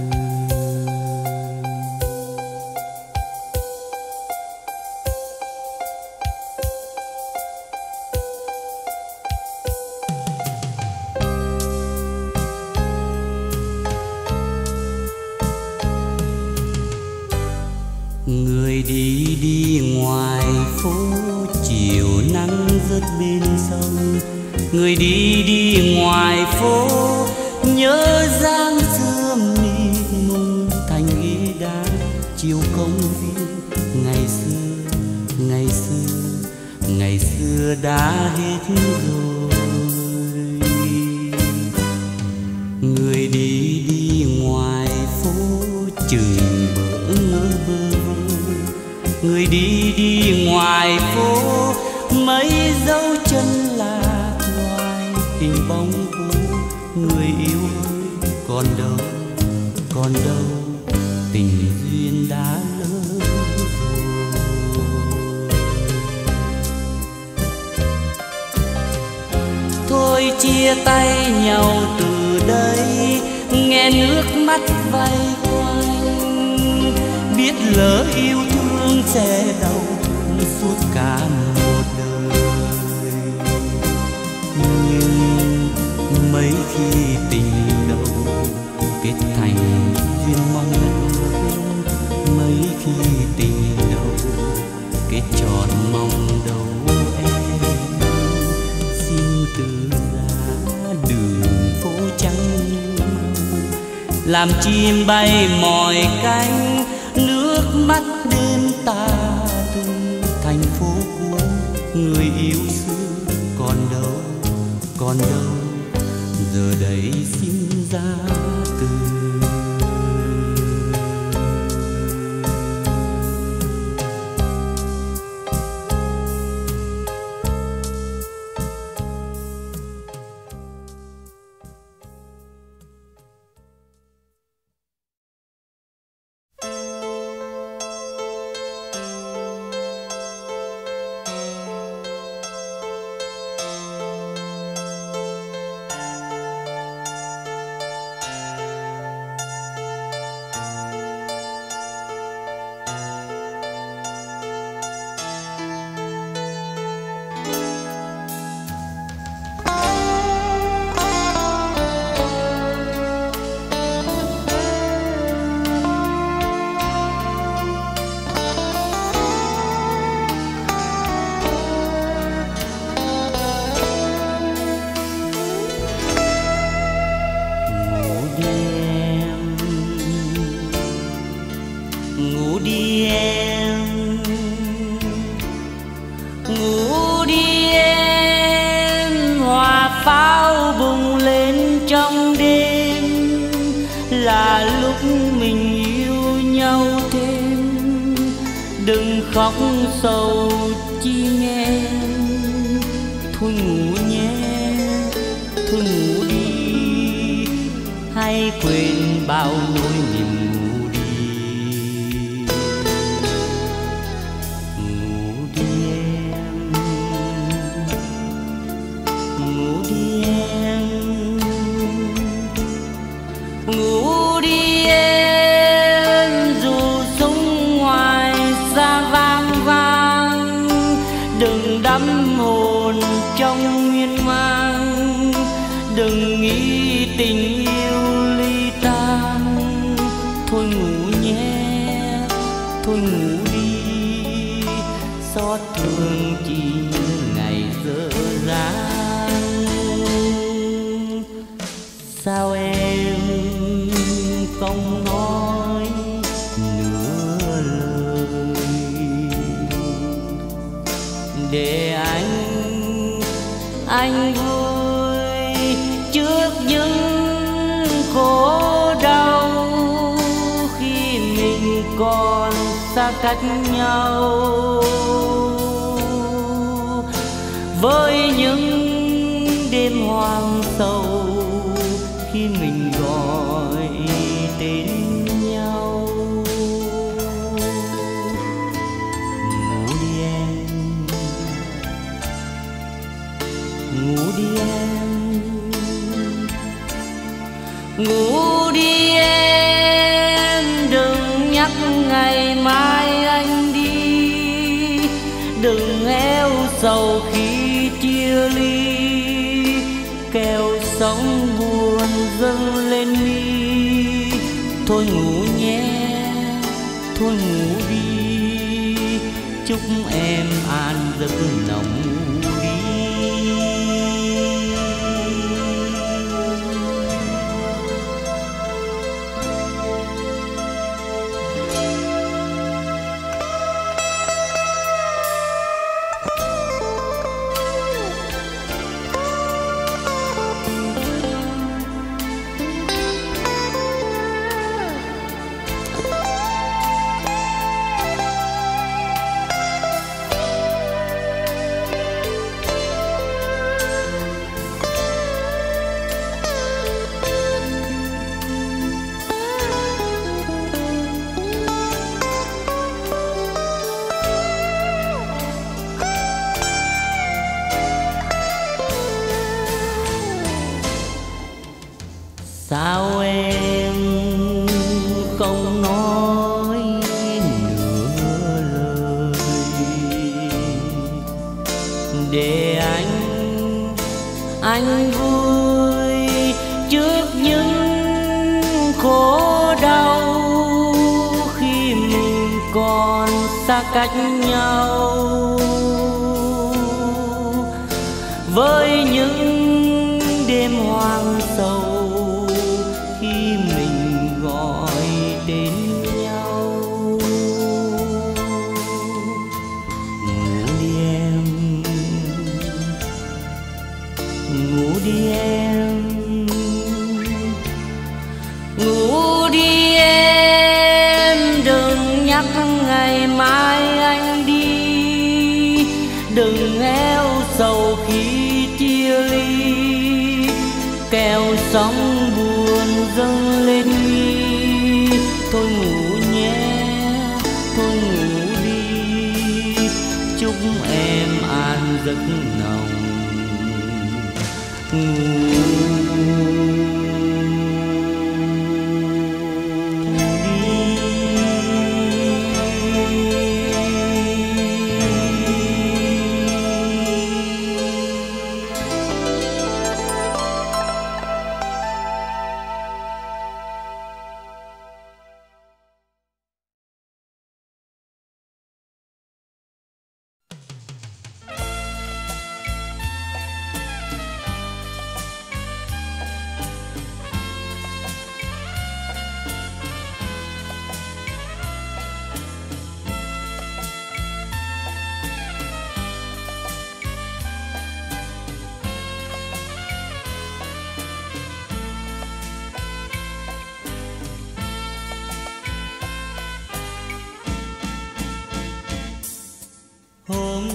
Người đi đi ngoài phố, chiều nắng rớt bên sông. Người đi đi ngoài phố, nhớ dáng xưa mịt mùng, thành ghế đá chiều công viên. Ngày xưa, ngày xưa, ngày xưa đã hết rồi. Người đi đi ngoài phố, chừng bỡ ngỡ bơ vơ. Người đi đi ngoài phố, mấy dấu chân lạc loài, hình bóng cũ. Người yêu ơi còn đâu, còn đâu, tình duyên đã lỡ rồi. Thôi chia tay nhau từ đây, nghe nước mắt vây quanh, biết lỡ yêu thương sẽ đau suốt cả một đời. Nhưng mấy khi tình đầu kết thành duyên mong ước, mấy khi tình đầu kết trọn mong đầu em. Xin từ giá đường phố trắng, làm chim bay mỏi cánh, nước mắt đêm ta từ thành phố cũ. Người yêu xưa còn đâu, còn đâu, giờ đây xin ra từ. mình yêu nhau thêm, đừng khóc sầu chi nghe. Thôi ngủ nhé, thôi ngủ đi, hãy quên bao nỗi niềm. Ngủ đi, ngủ đi em, ngủ đi em, ngủ đi em. Dù sống ngoài xa vang vang, đừng đắm hồn trong miên man, đừng nghĩ tình yêu ly tan. Thôi ngủ nhé, thôi ngủ đi, xót thương chỉ những ngày dở dang. Sao em không nói nửa lời để anh vui trước những khổ đau khi mình còn xa cách nhau. Với những đêm hoang sầu khi mình gọi tên nhau. Ngủ đi em, ngủ đi em, ngủ đi em. Đừng nhắc ngày mai anh đi, đừng eo sầu khi chia ly. Kẻo sóng buồn dâng lên mi. Thôi ngủ nhé, thôi ngủ đi, chúc em an giấc nồng. Sao em không nói nửa lời để anh vui trước những khổ đau khi mình còn xa cách nhau. Với những đêm hoang sầu khi mình gọi tên nhau. Ngủ đi em, ngủ đi em, ngủ đi em. Đừng nhắc ngày mai anh đi, đừng eo sầu khi chia ly. Kẻo sóng buồn dâng lên mi. Thôi ngủ nhé, thôi ngủ đi, chúc em an giấc nồng.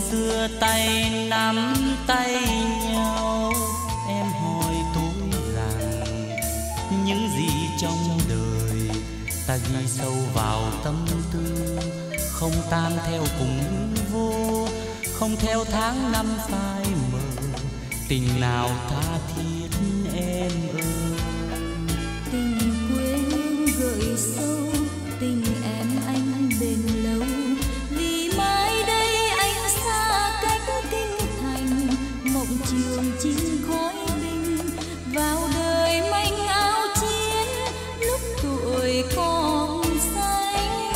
xưa tay nắm tay nhau, em hỏi tôi rằng những gì trong đời ta ghi sâu vào tâm tư, không tan theo cùng hư vô, không theo tháng năm phai mờ, tình nào tha thiết em ơi. Tình quê hương gợi sâu, tình em anh bền lâu, vì mai đây anh xa cách kinh thành, mộng trường chim khói binh vào đời manh áo chiến lúc tuổi còn xanh.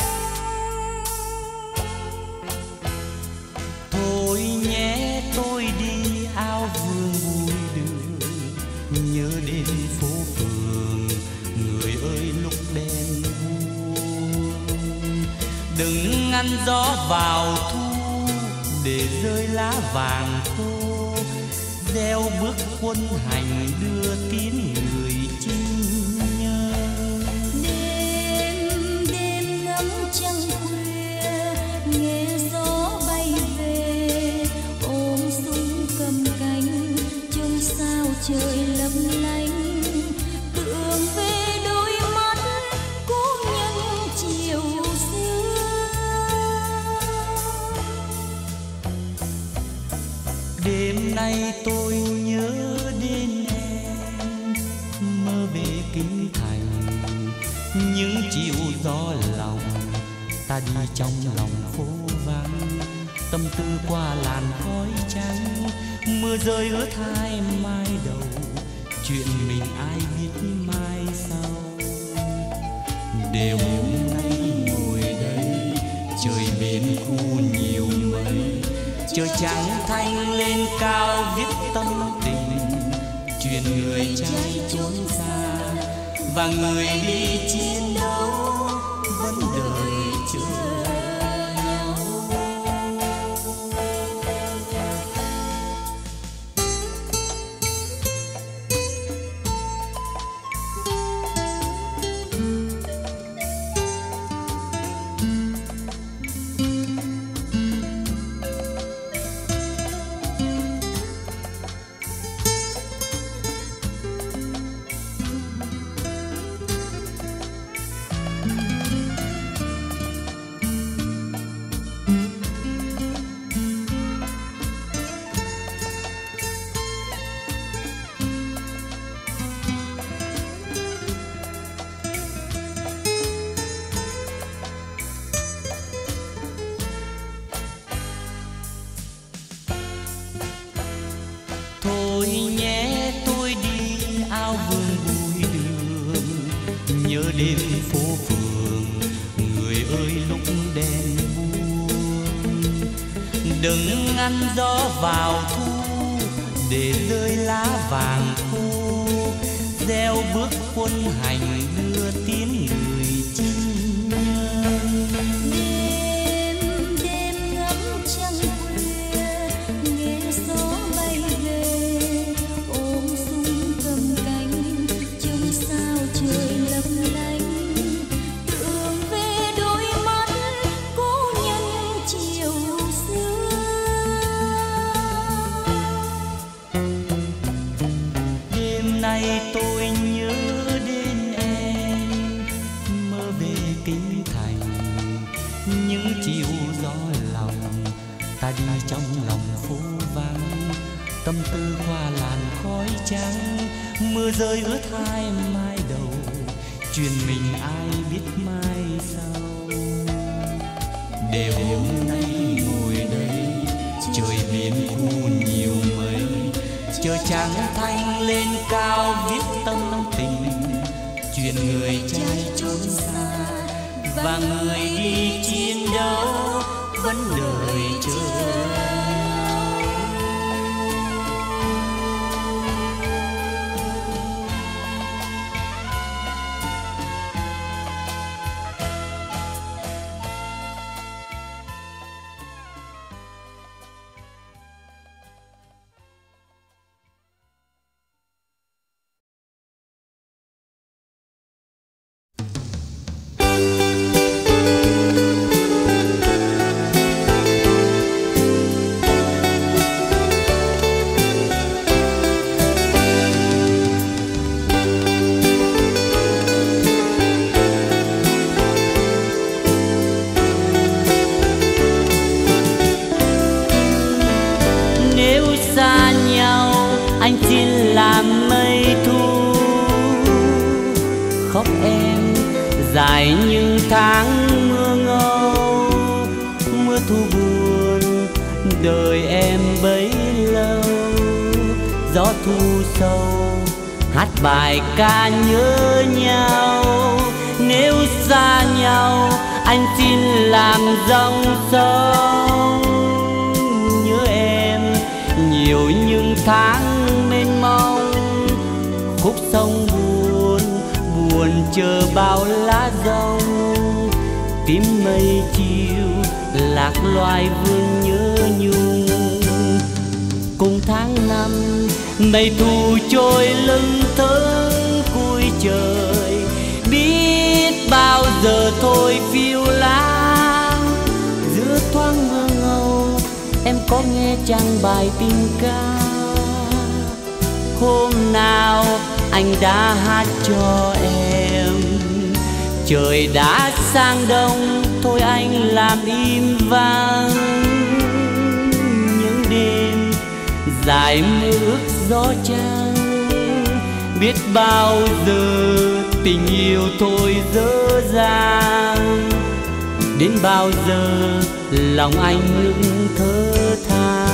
Thôi nhé tôi đi ao vườn bụi đường, nhớ đến phố phường người ơi lúc đêm buông. Đừng ngăn gió vào thu để rơi lá vàng khô, gieo bước quân hành đưa tiếng người chinh nhân. Đêm đêm ngắm trăng khuya, nghe gió bay về, ôm súng cầm cánh trông sao trời lấp lánh, tưởng về đôi mắt cố nhân chiều xưa. Đêm nay tôi nhớ đến em, mơ về kinh thành, những chiều gió lòng ta đi trong lòng phố vắng, tâm tư qua làn khói trắng, mưa rơi ướt hai mai đầu, chuyện mình ai biết mai sau. Đều hôm nay ngồi đây, trời bên khu nhiều mây, trời trắng thanh lên cao viết tâm tình, chuyện người trai trốn xa và người đi chiến đấu vẫn đợi chờ nhau. Thôi nhé tôi đi ao vườn bụi đường, nhớ đến phố phường người ơi lúc đèn buông. Đừng ngăn gió vào thu để rơi lá vàng khô, gieo bước quân hành đưa tiếng người chinh nhân. Đêm đêm ngắm trăng khuya, nghe gió bay về, ôm súng cầm cánh trông sao trời lấp lánh, tưởng về đôi mắt cố nhân chiều xưa. Đêm nay tôi nhớ đến em, mơ về kinh thành, những chiều gió lòng ta đi trong lòng phố vắng, tâm tư qua làn khói trắng, mưa rơi ướt hai mai đầu, chuyện mình ai biết mai sau. Đều hôm nay ngồi đây, trời biển khu nhiều mây, trời trắng thanh lên cao viết tâm tình, chuyện người trai trốn xa và người đi chiến đấu vẫn đợi chờ. em dài như tháng mưa ngâu, mưa thu buồn đời em bấy lâu. Gió thu sâu hát bài ca nhớ nhau, nếu xa nhau anh xin làm dòng sông. Nhớ em nhiều những tháng mênh mông, khúc sông buồn buồn chờ bao lá rong. Tím mây chiều lạc loài vương nhớ nhung, cùng tháng năm mây thu trôi lưng thớng cuối trời. Biết bao giờ thôi phiêu lãng giữa thoáng mưa ngâu, em có nghe chăng bài tình ca hôm nào anh đã hát cho em. Trời đã sang đông thôi anh làm im vang những đêm dài mưa ước gió trăng. Biết bao giờ tình yêu thôi dở dang, đến bao giờ lòng anh ngừng thở than.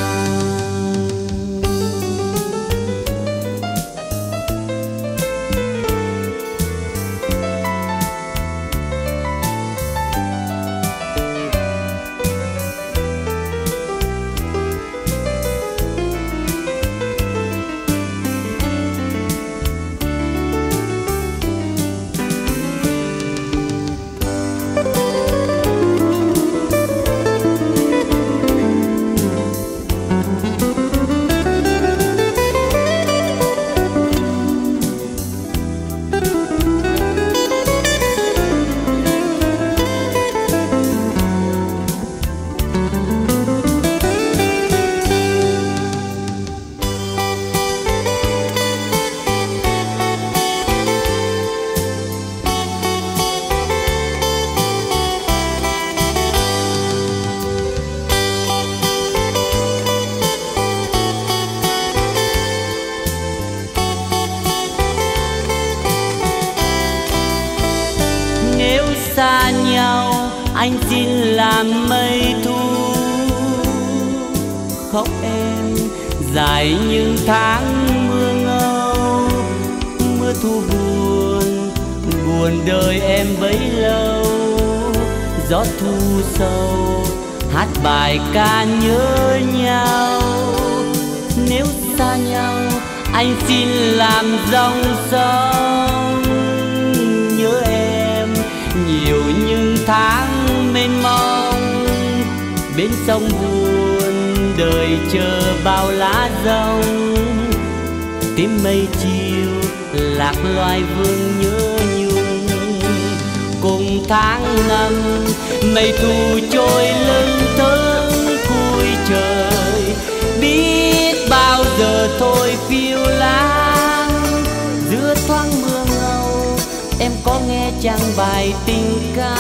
Xa nhau anh xin làm mây thu, khóc em dài như tháng mưa ngâu. Mưa thu buồn buồn đời em bấy lâu, gió thu sâu hát bài ca nhớ nhau. Nếu xa nhau anh xin làm dòng sông, nhớ em nhiều những tháng mênh mông. Bên sông buồn đời chờ bao lá rong, tím mây chiều lạc loài vương nhớ nhung. Cùng tháng năm mây thu trôi lưng thớng cuối trời. Biết bao giờ thôi phiêu lãng giữa thoáng mưa ngâu, em có nghe chăng bài tình ca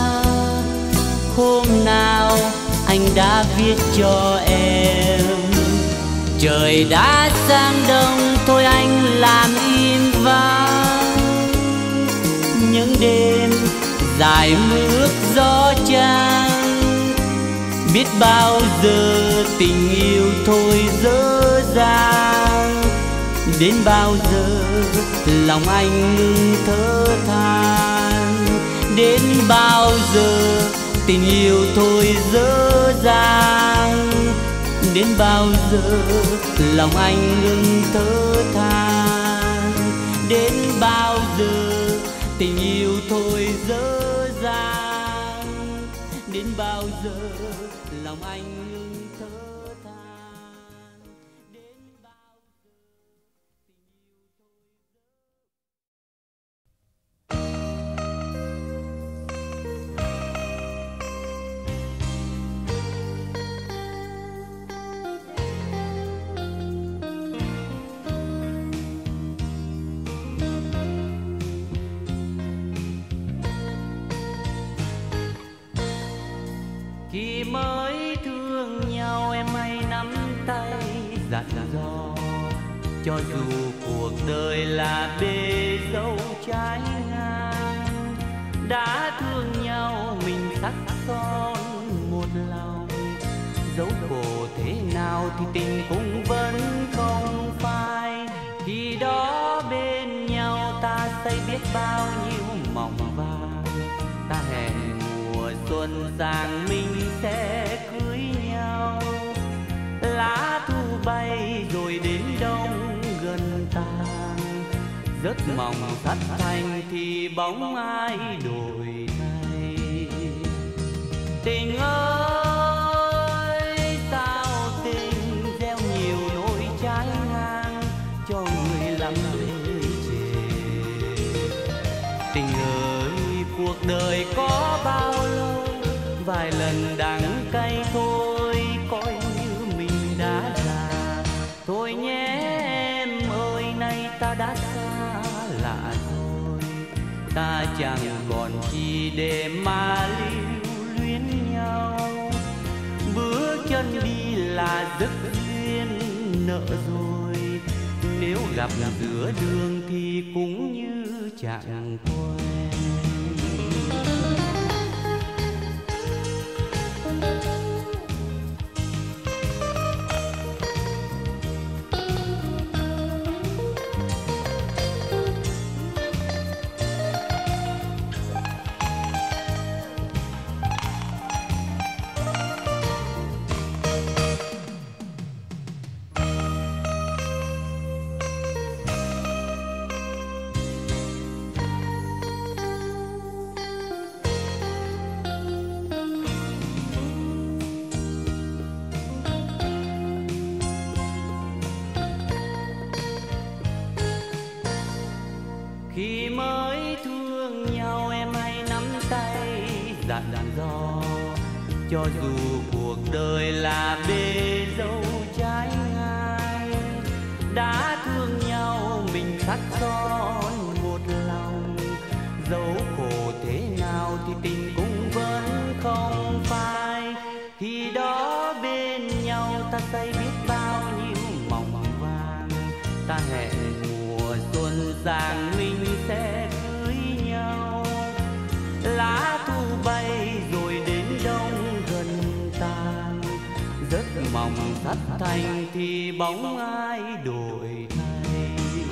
hôm nào anh đã viết cho em. Trời đã sang đông thôi anh làm im vang những đêm dài mưa ước gió trăng. Biết bao giờ tình yêu thôi dở dang, đến bao giờ lòng anh ngừng thở than. Đến bao giờ tình yêu thôi dở dang, đến bao giờ lòng anh ngừng thở than. Đến bao giờ tình yêu thôi dở dang, đến bao giờ lòng anh ngừng thở than. Khi mới thương nhau em hay nắm tay dặn dò, cho dù cuộc đời là bể dâu trái ngang. đã thương nhau mình sắc son một lòng. Dẫu khổ thế nào thì tình cũng vẫn không phai. Khi đó bên nhau ta xây biết bao nhiêu mộng vàng. Ta hẹn mùa xuân sang mình sẽ cưới nhau. Lá thu bay rồi đến đông gần tàn. Giấc mộng sắt thành thì bóng ai đổi thay. Tình ơi sao tình gieo nhiều nỗi trái ngang cho người lắm lệ chề. Tình ơi cuộc đời có bao lâu, vài lần đắng cay thôi coi như mình đã già. Thôi nhé em ơi nay ta đã xa lạ rồi. Ta chẳng còn chi để mà lưu luyến nhau. Bước chân đi là giấc duyên nợ rồi. Nếu gặp giữa đường thì cũng như chẳng quen. Khi mới thương nhau em hãy nắm tay dặn dò. Cho dù cuộc đời là bể dâu trái ngang. Đã thương nhau mình sắc son một lòng. Dẫu khổ thế nào thì tình cũng vẫn không phai. Khi đó bên nhau ta xây biết bao nhiêu mộng vàng. Ta hẹn mùa xuân sang mình sẽ cưới nhau. Lá thu bay rồi đến đông gần tàn. Giấc mộng sắt thành thì bóng ai đổi thay.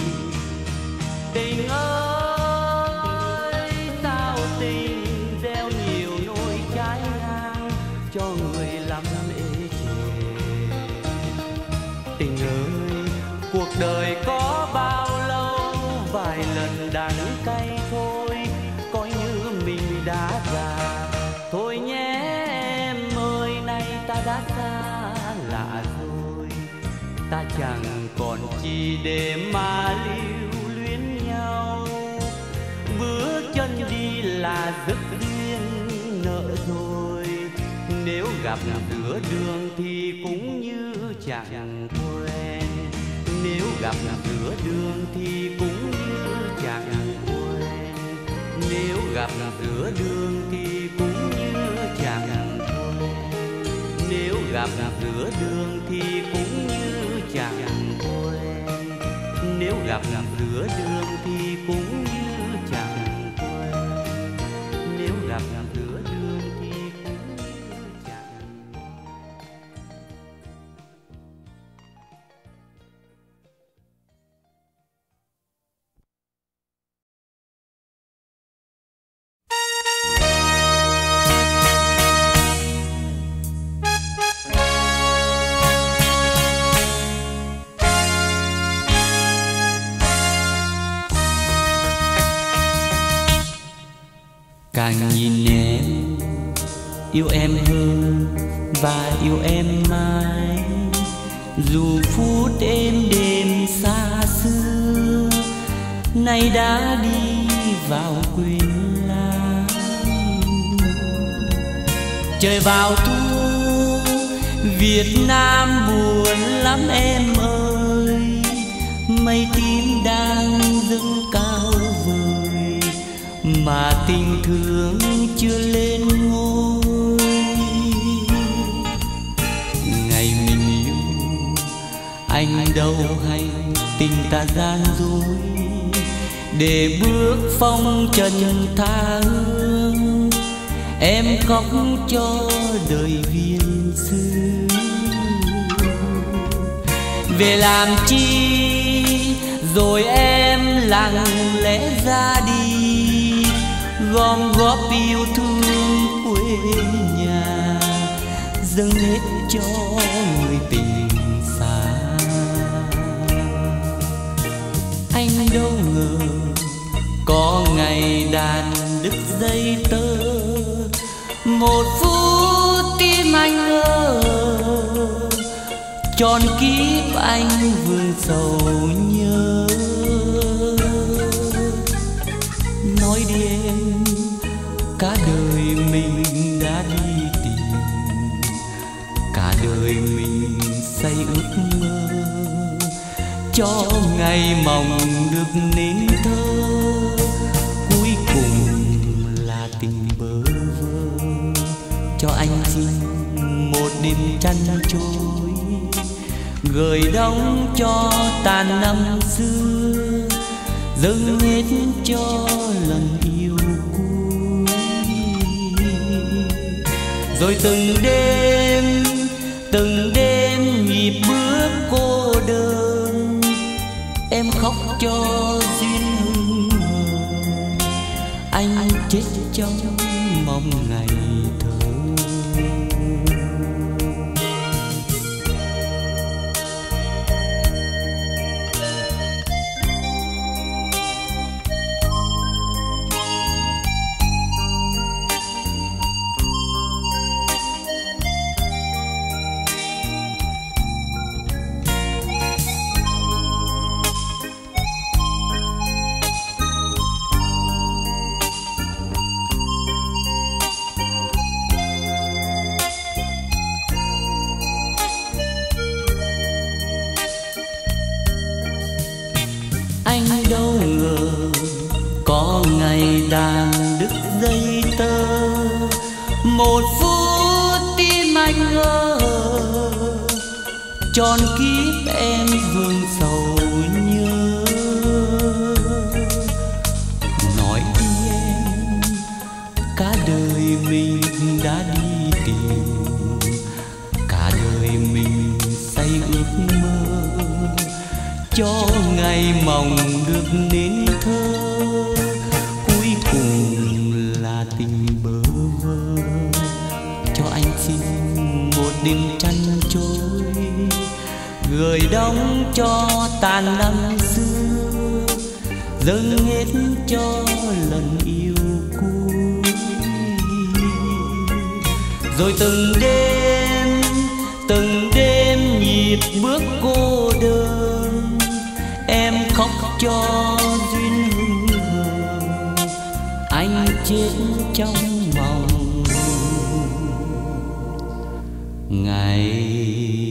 Tình ơi sao tình gieo nhiều nỗi trái ngang cho người lắm ê chề. Tình ơi cuộc đời có bao lâu, vài lần đắng cay thôi coi như mình đã già. Thôi nhé em ơi nay ta đã xa lạ rồi. Ta chẳng còn chi để mà lưu luyến nhau. Bước chân đi là giấc duyên nợ rồi. Nếu gặp giữa đường thì cũng như chẳng quen. Nếu gặp giữa đường thì cũng như chẳng quen. Nếu gặp giữa đường thì cũng như chẳng quen. Nếu gặp giữa đường thì cũng như chẳng quen. Nếu gặp giữa đường thì cũng như chẳng quen. Nếu gặp giữa đường thì cũng như chẳng quen. Càng nhìn em yêu em hơn và yêu em mãi. Dù phút êm đêm xa xưa nay đã đi vào quên lãng. Trời vào thu Việt Nam buồn lắm em ơi. Mây tím đang dâng cao vời mà tình thương chưa lên ngôi. Ngày mình yêu anh đâu hay tình ta gian dối, để bước phong trần tha hương em khóc cho đời viên xưa. Về làm chi rồi em lặng lẽ ra đi, gom góp yêu thương quê nhà, dâng hết cho người tình xa. Anh đâu ngờ có ngày đàn đứt dây tơ, một phút tim anh ngỡ, tròn kiếp anh vương sầu nhớ. Nói đi em, cả đời mình đã đi tìm, cả đời mình say ước mơ, cho ngày mong được nên thơ. Cuối cùng là tình bơ vơ, cho anh xin một đêm trăn trôi, gửi đóng cho tàn năm xưa, dâng hết cho lần yêu cuối. Rồi từng đêm nhịp bước cô đơn, em khóc cho duyên hững hờ, anh chết trong mong ngày thơ. Anh đâu ngờ có ngày đàn đứt dây tơ, một phút tim anh ngỡ, tròn kiếp em vương sầu nhớ. Nói đi em, cả đời mình đã đi tìm, cả đời mình say ước mơ, cho ngày mong được nên thơ. Cuối cùng là tình bơ vơ, cho anh xin một đêm trăn trôi, gửi đóng cho tàn năm xưa, dâng hết cho lần yêu cuối. Rồi từng đêm nhịp bước cô đơn, em khóc cho duyên hững hờ, anh chết trong mong ngày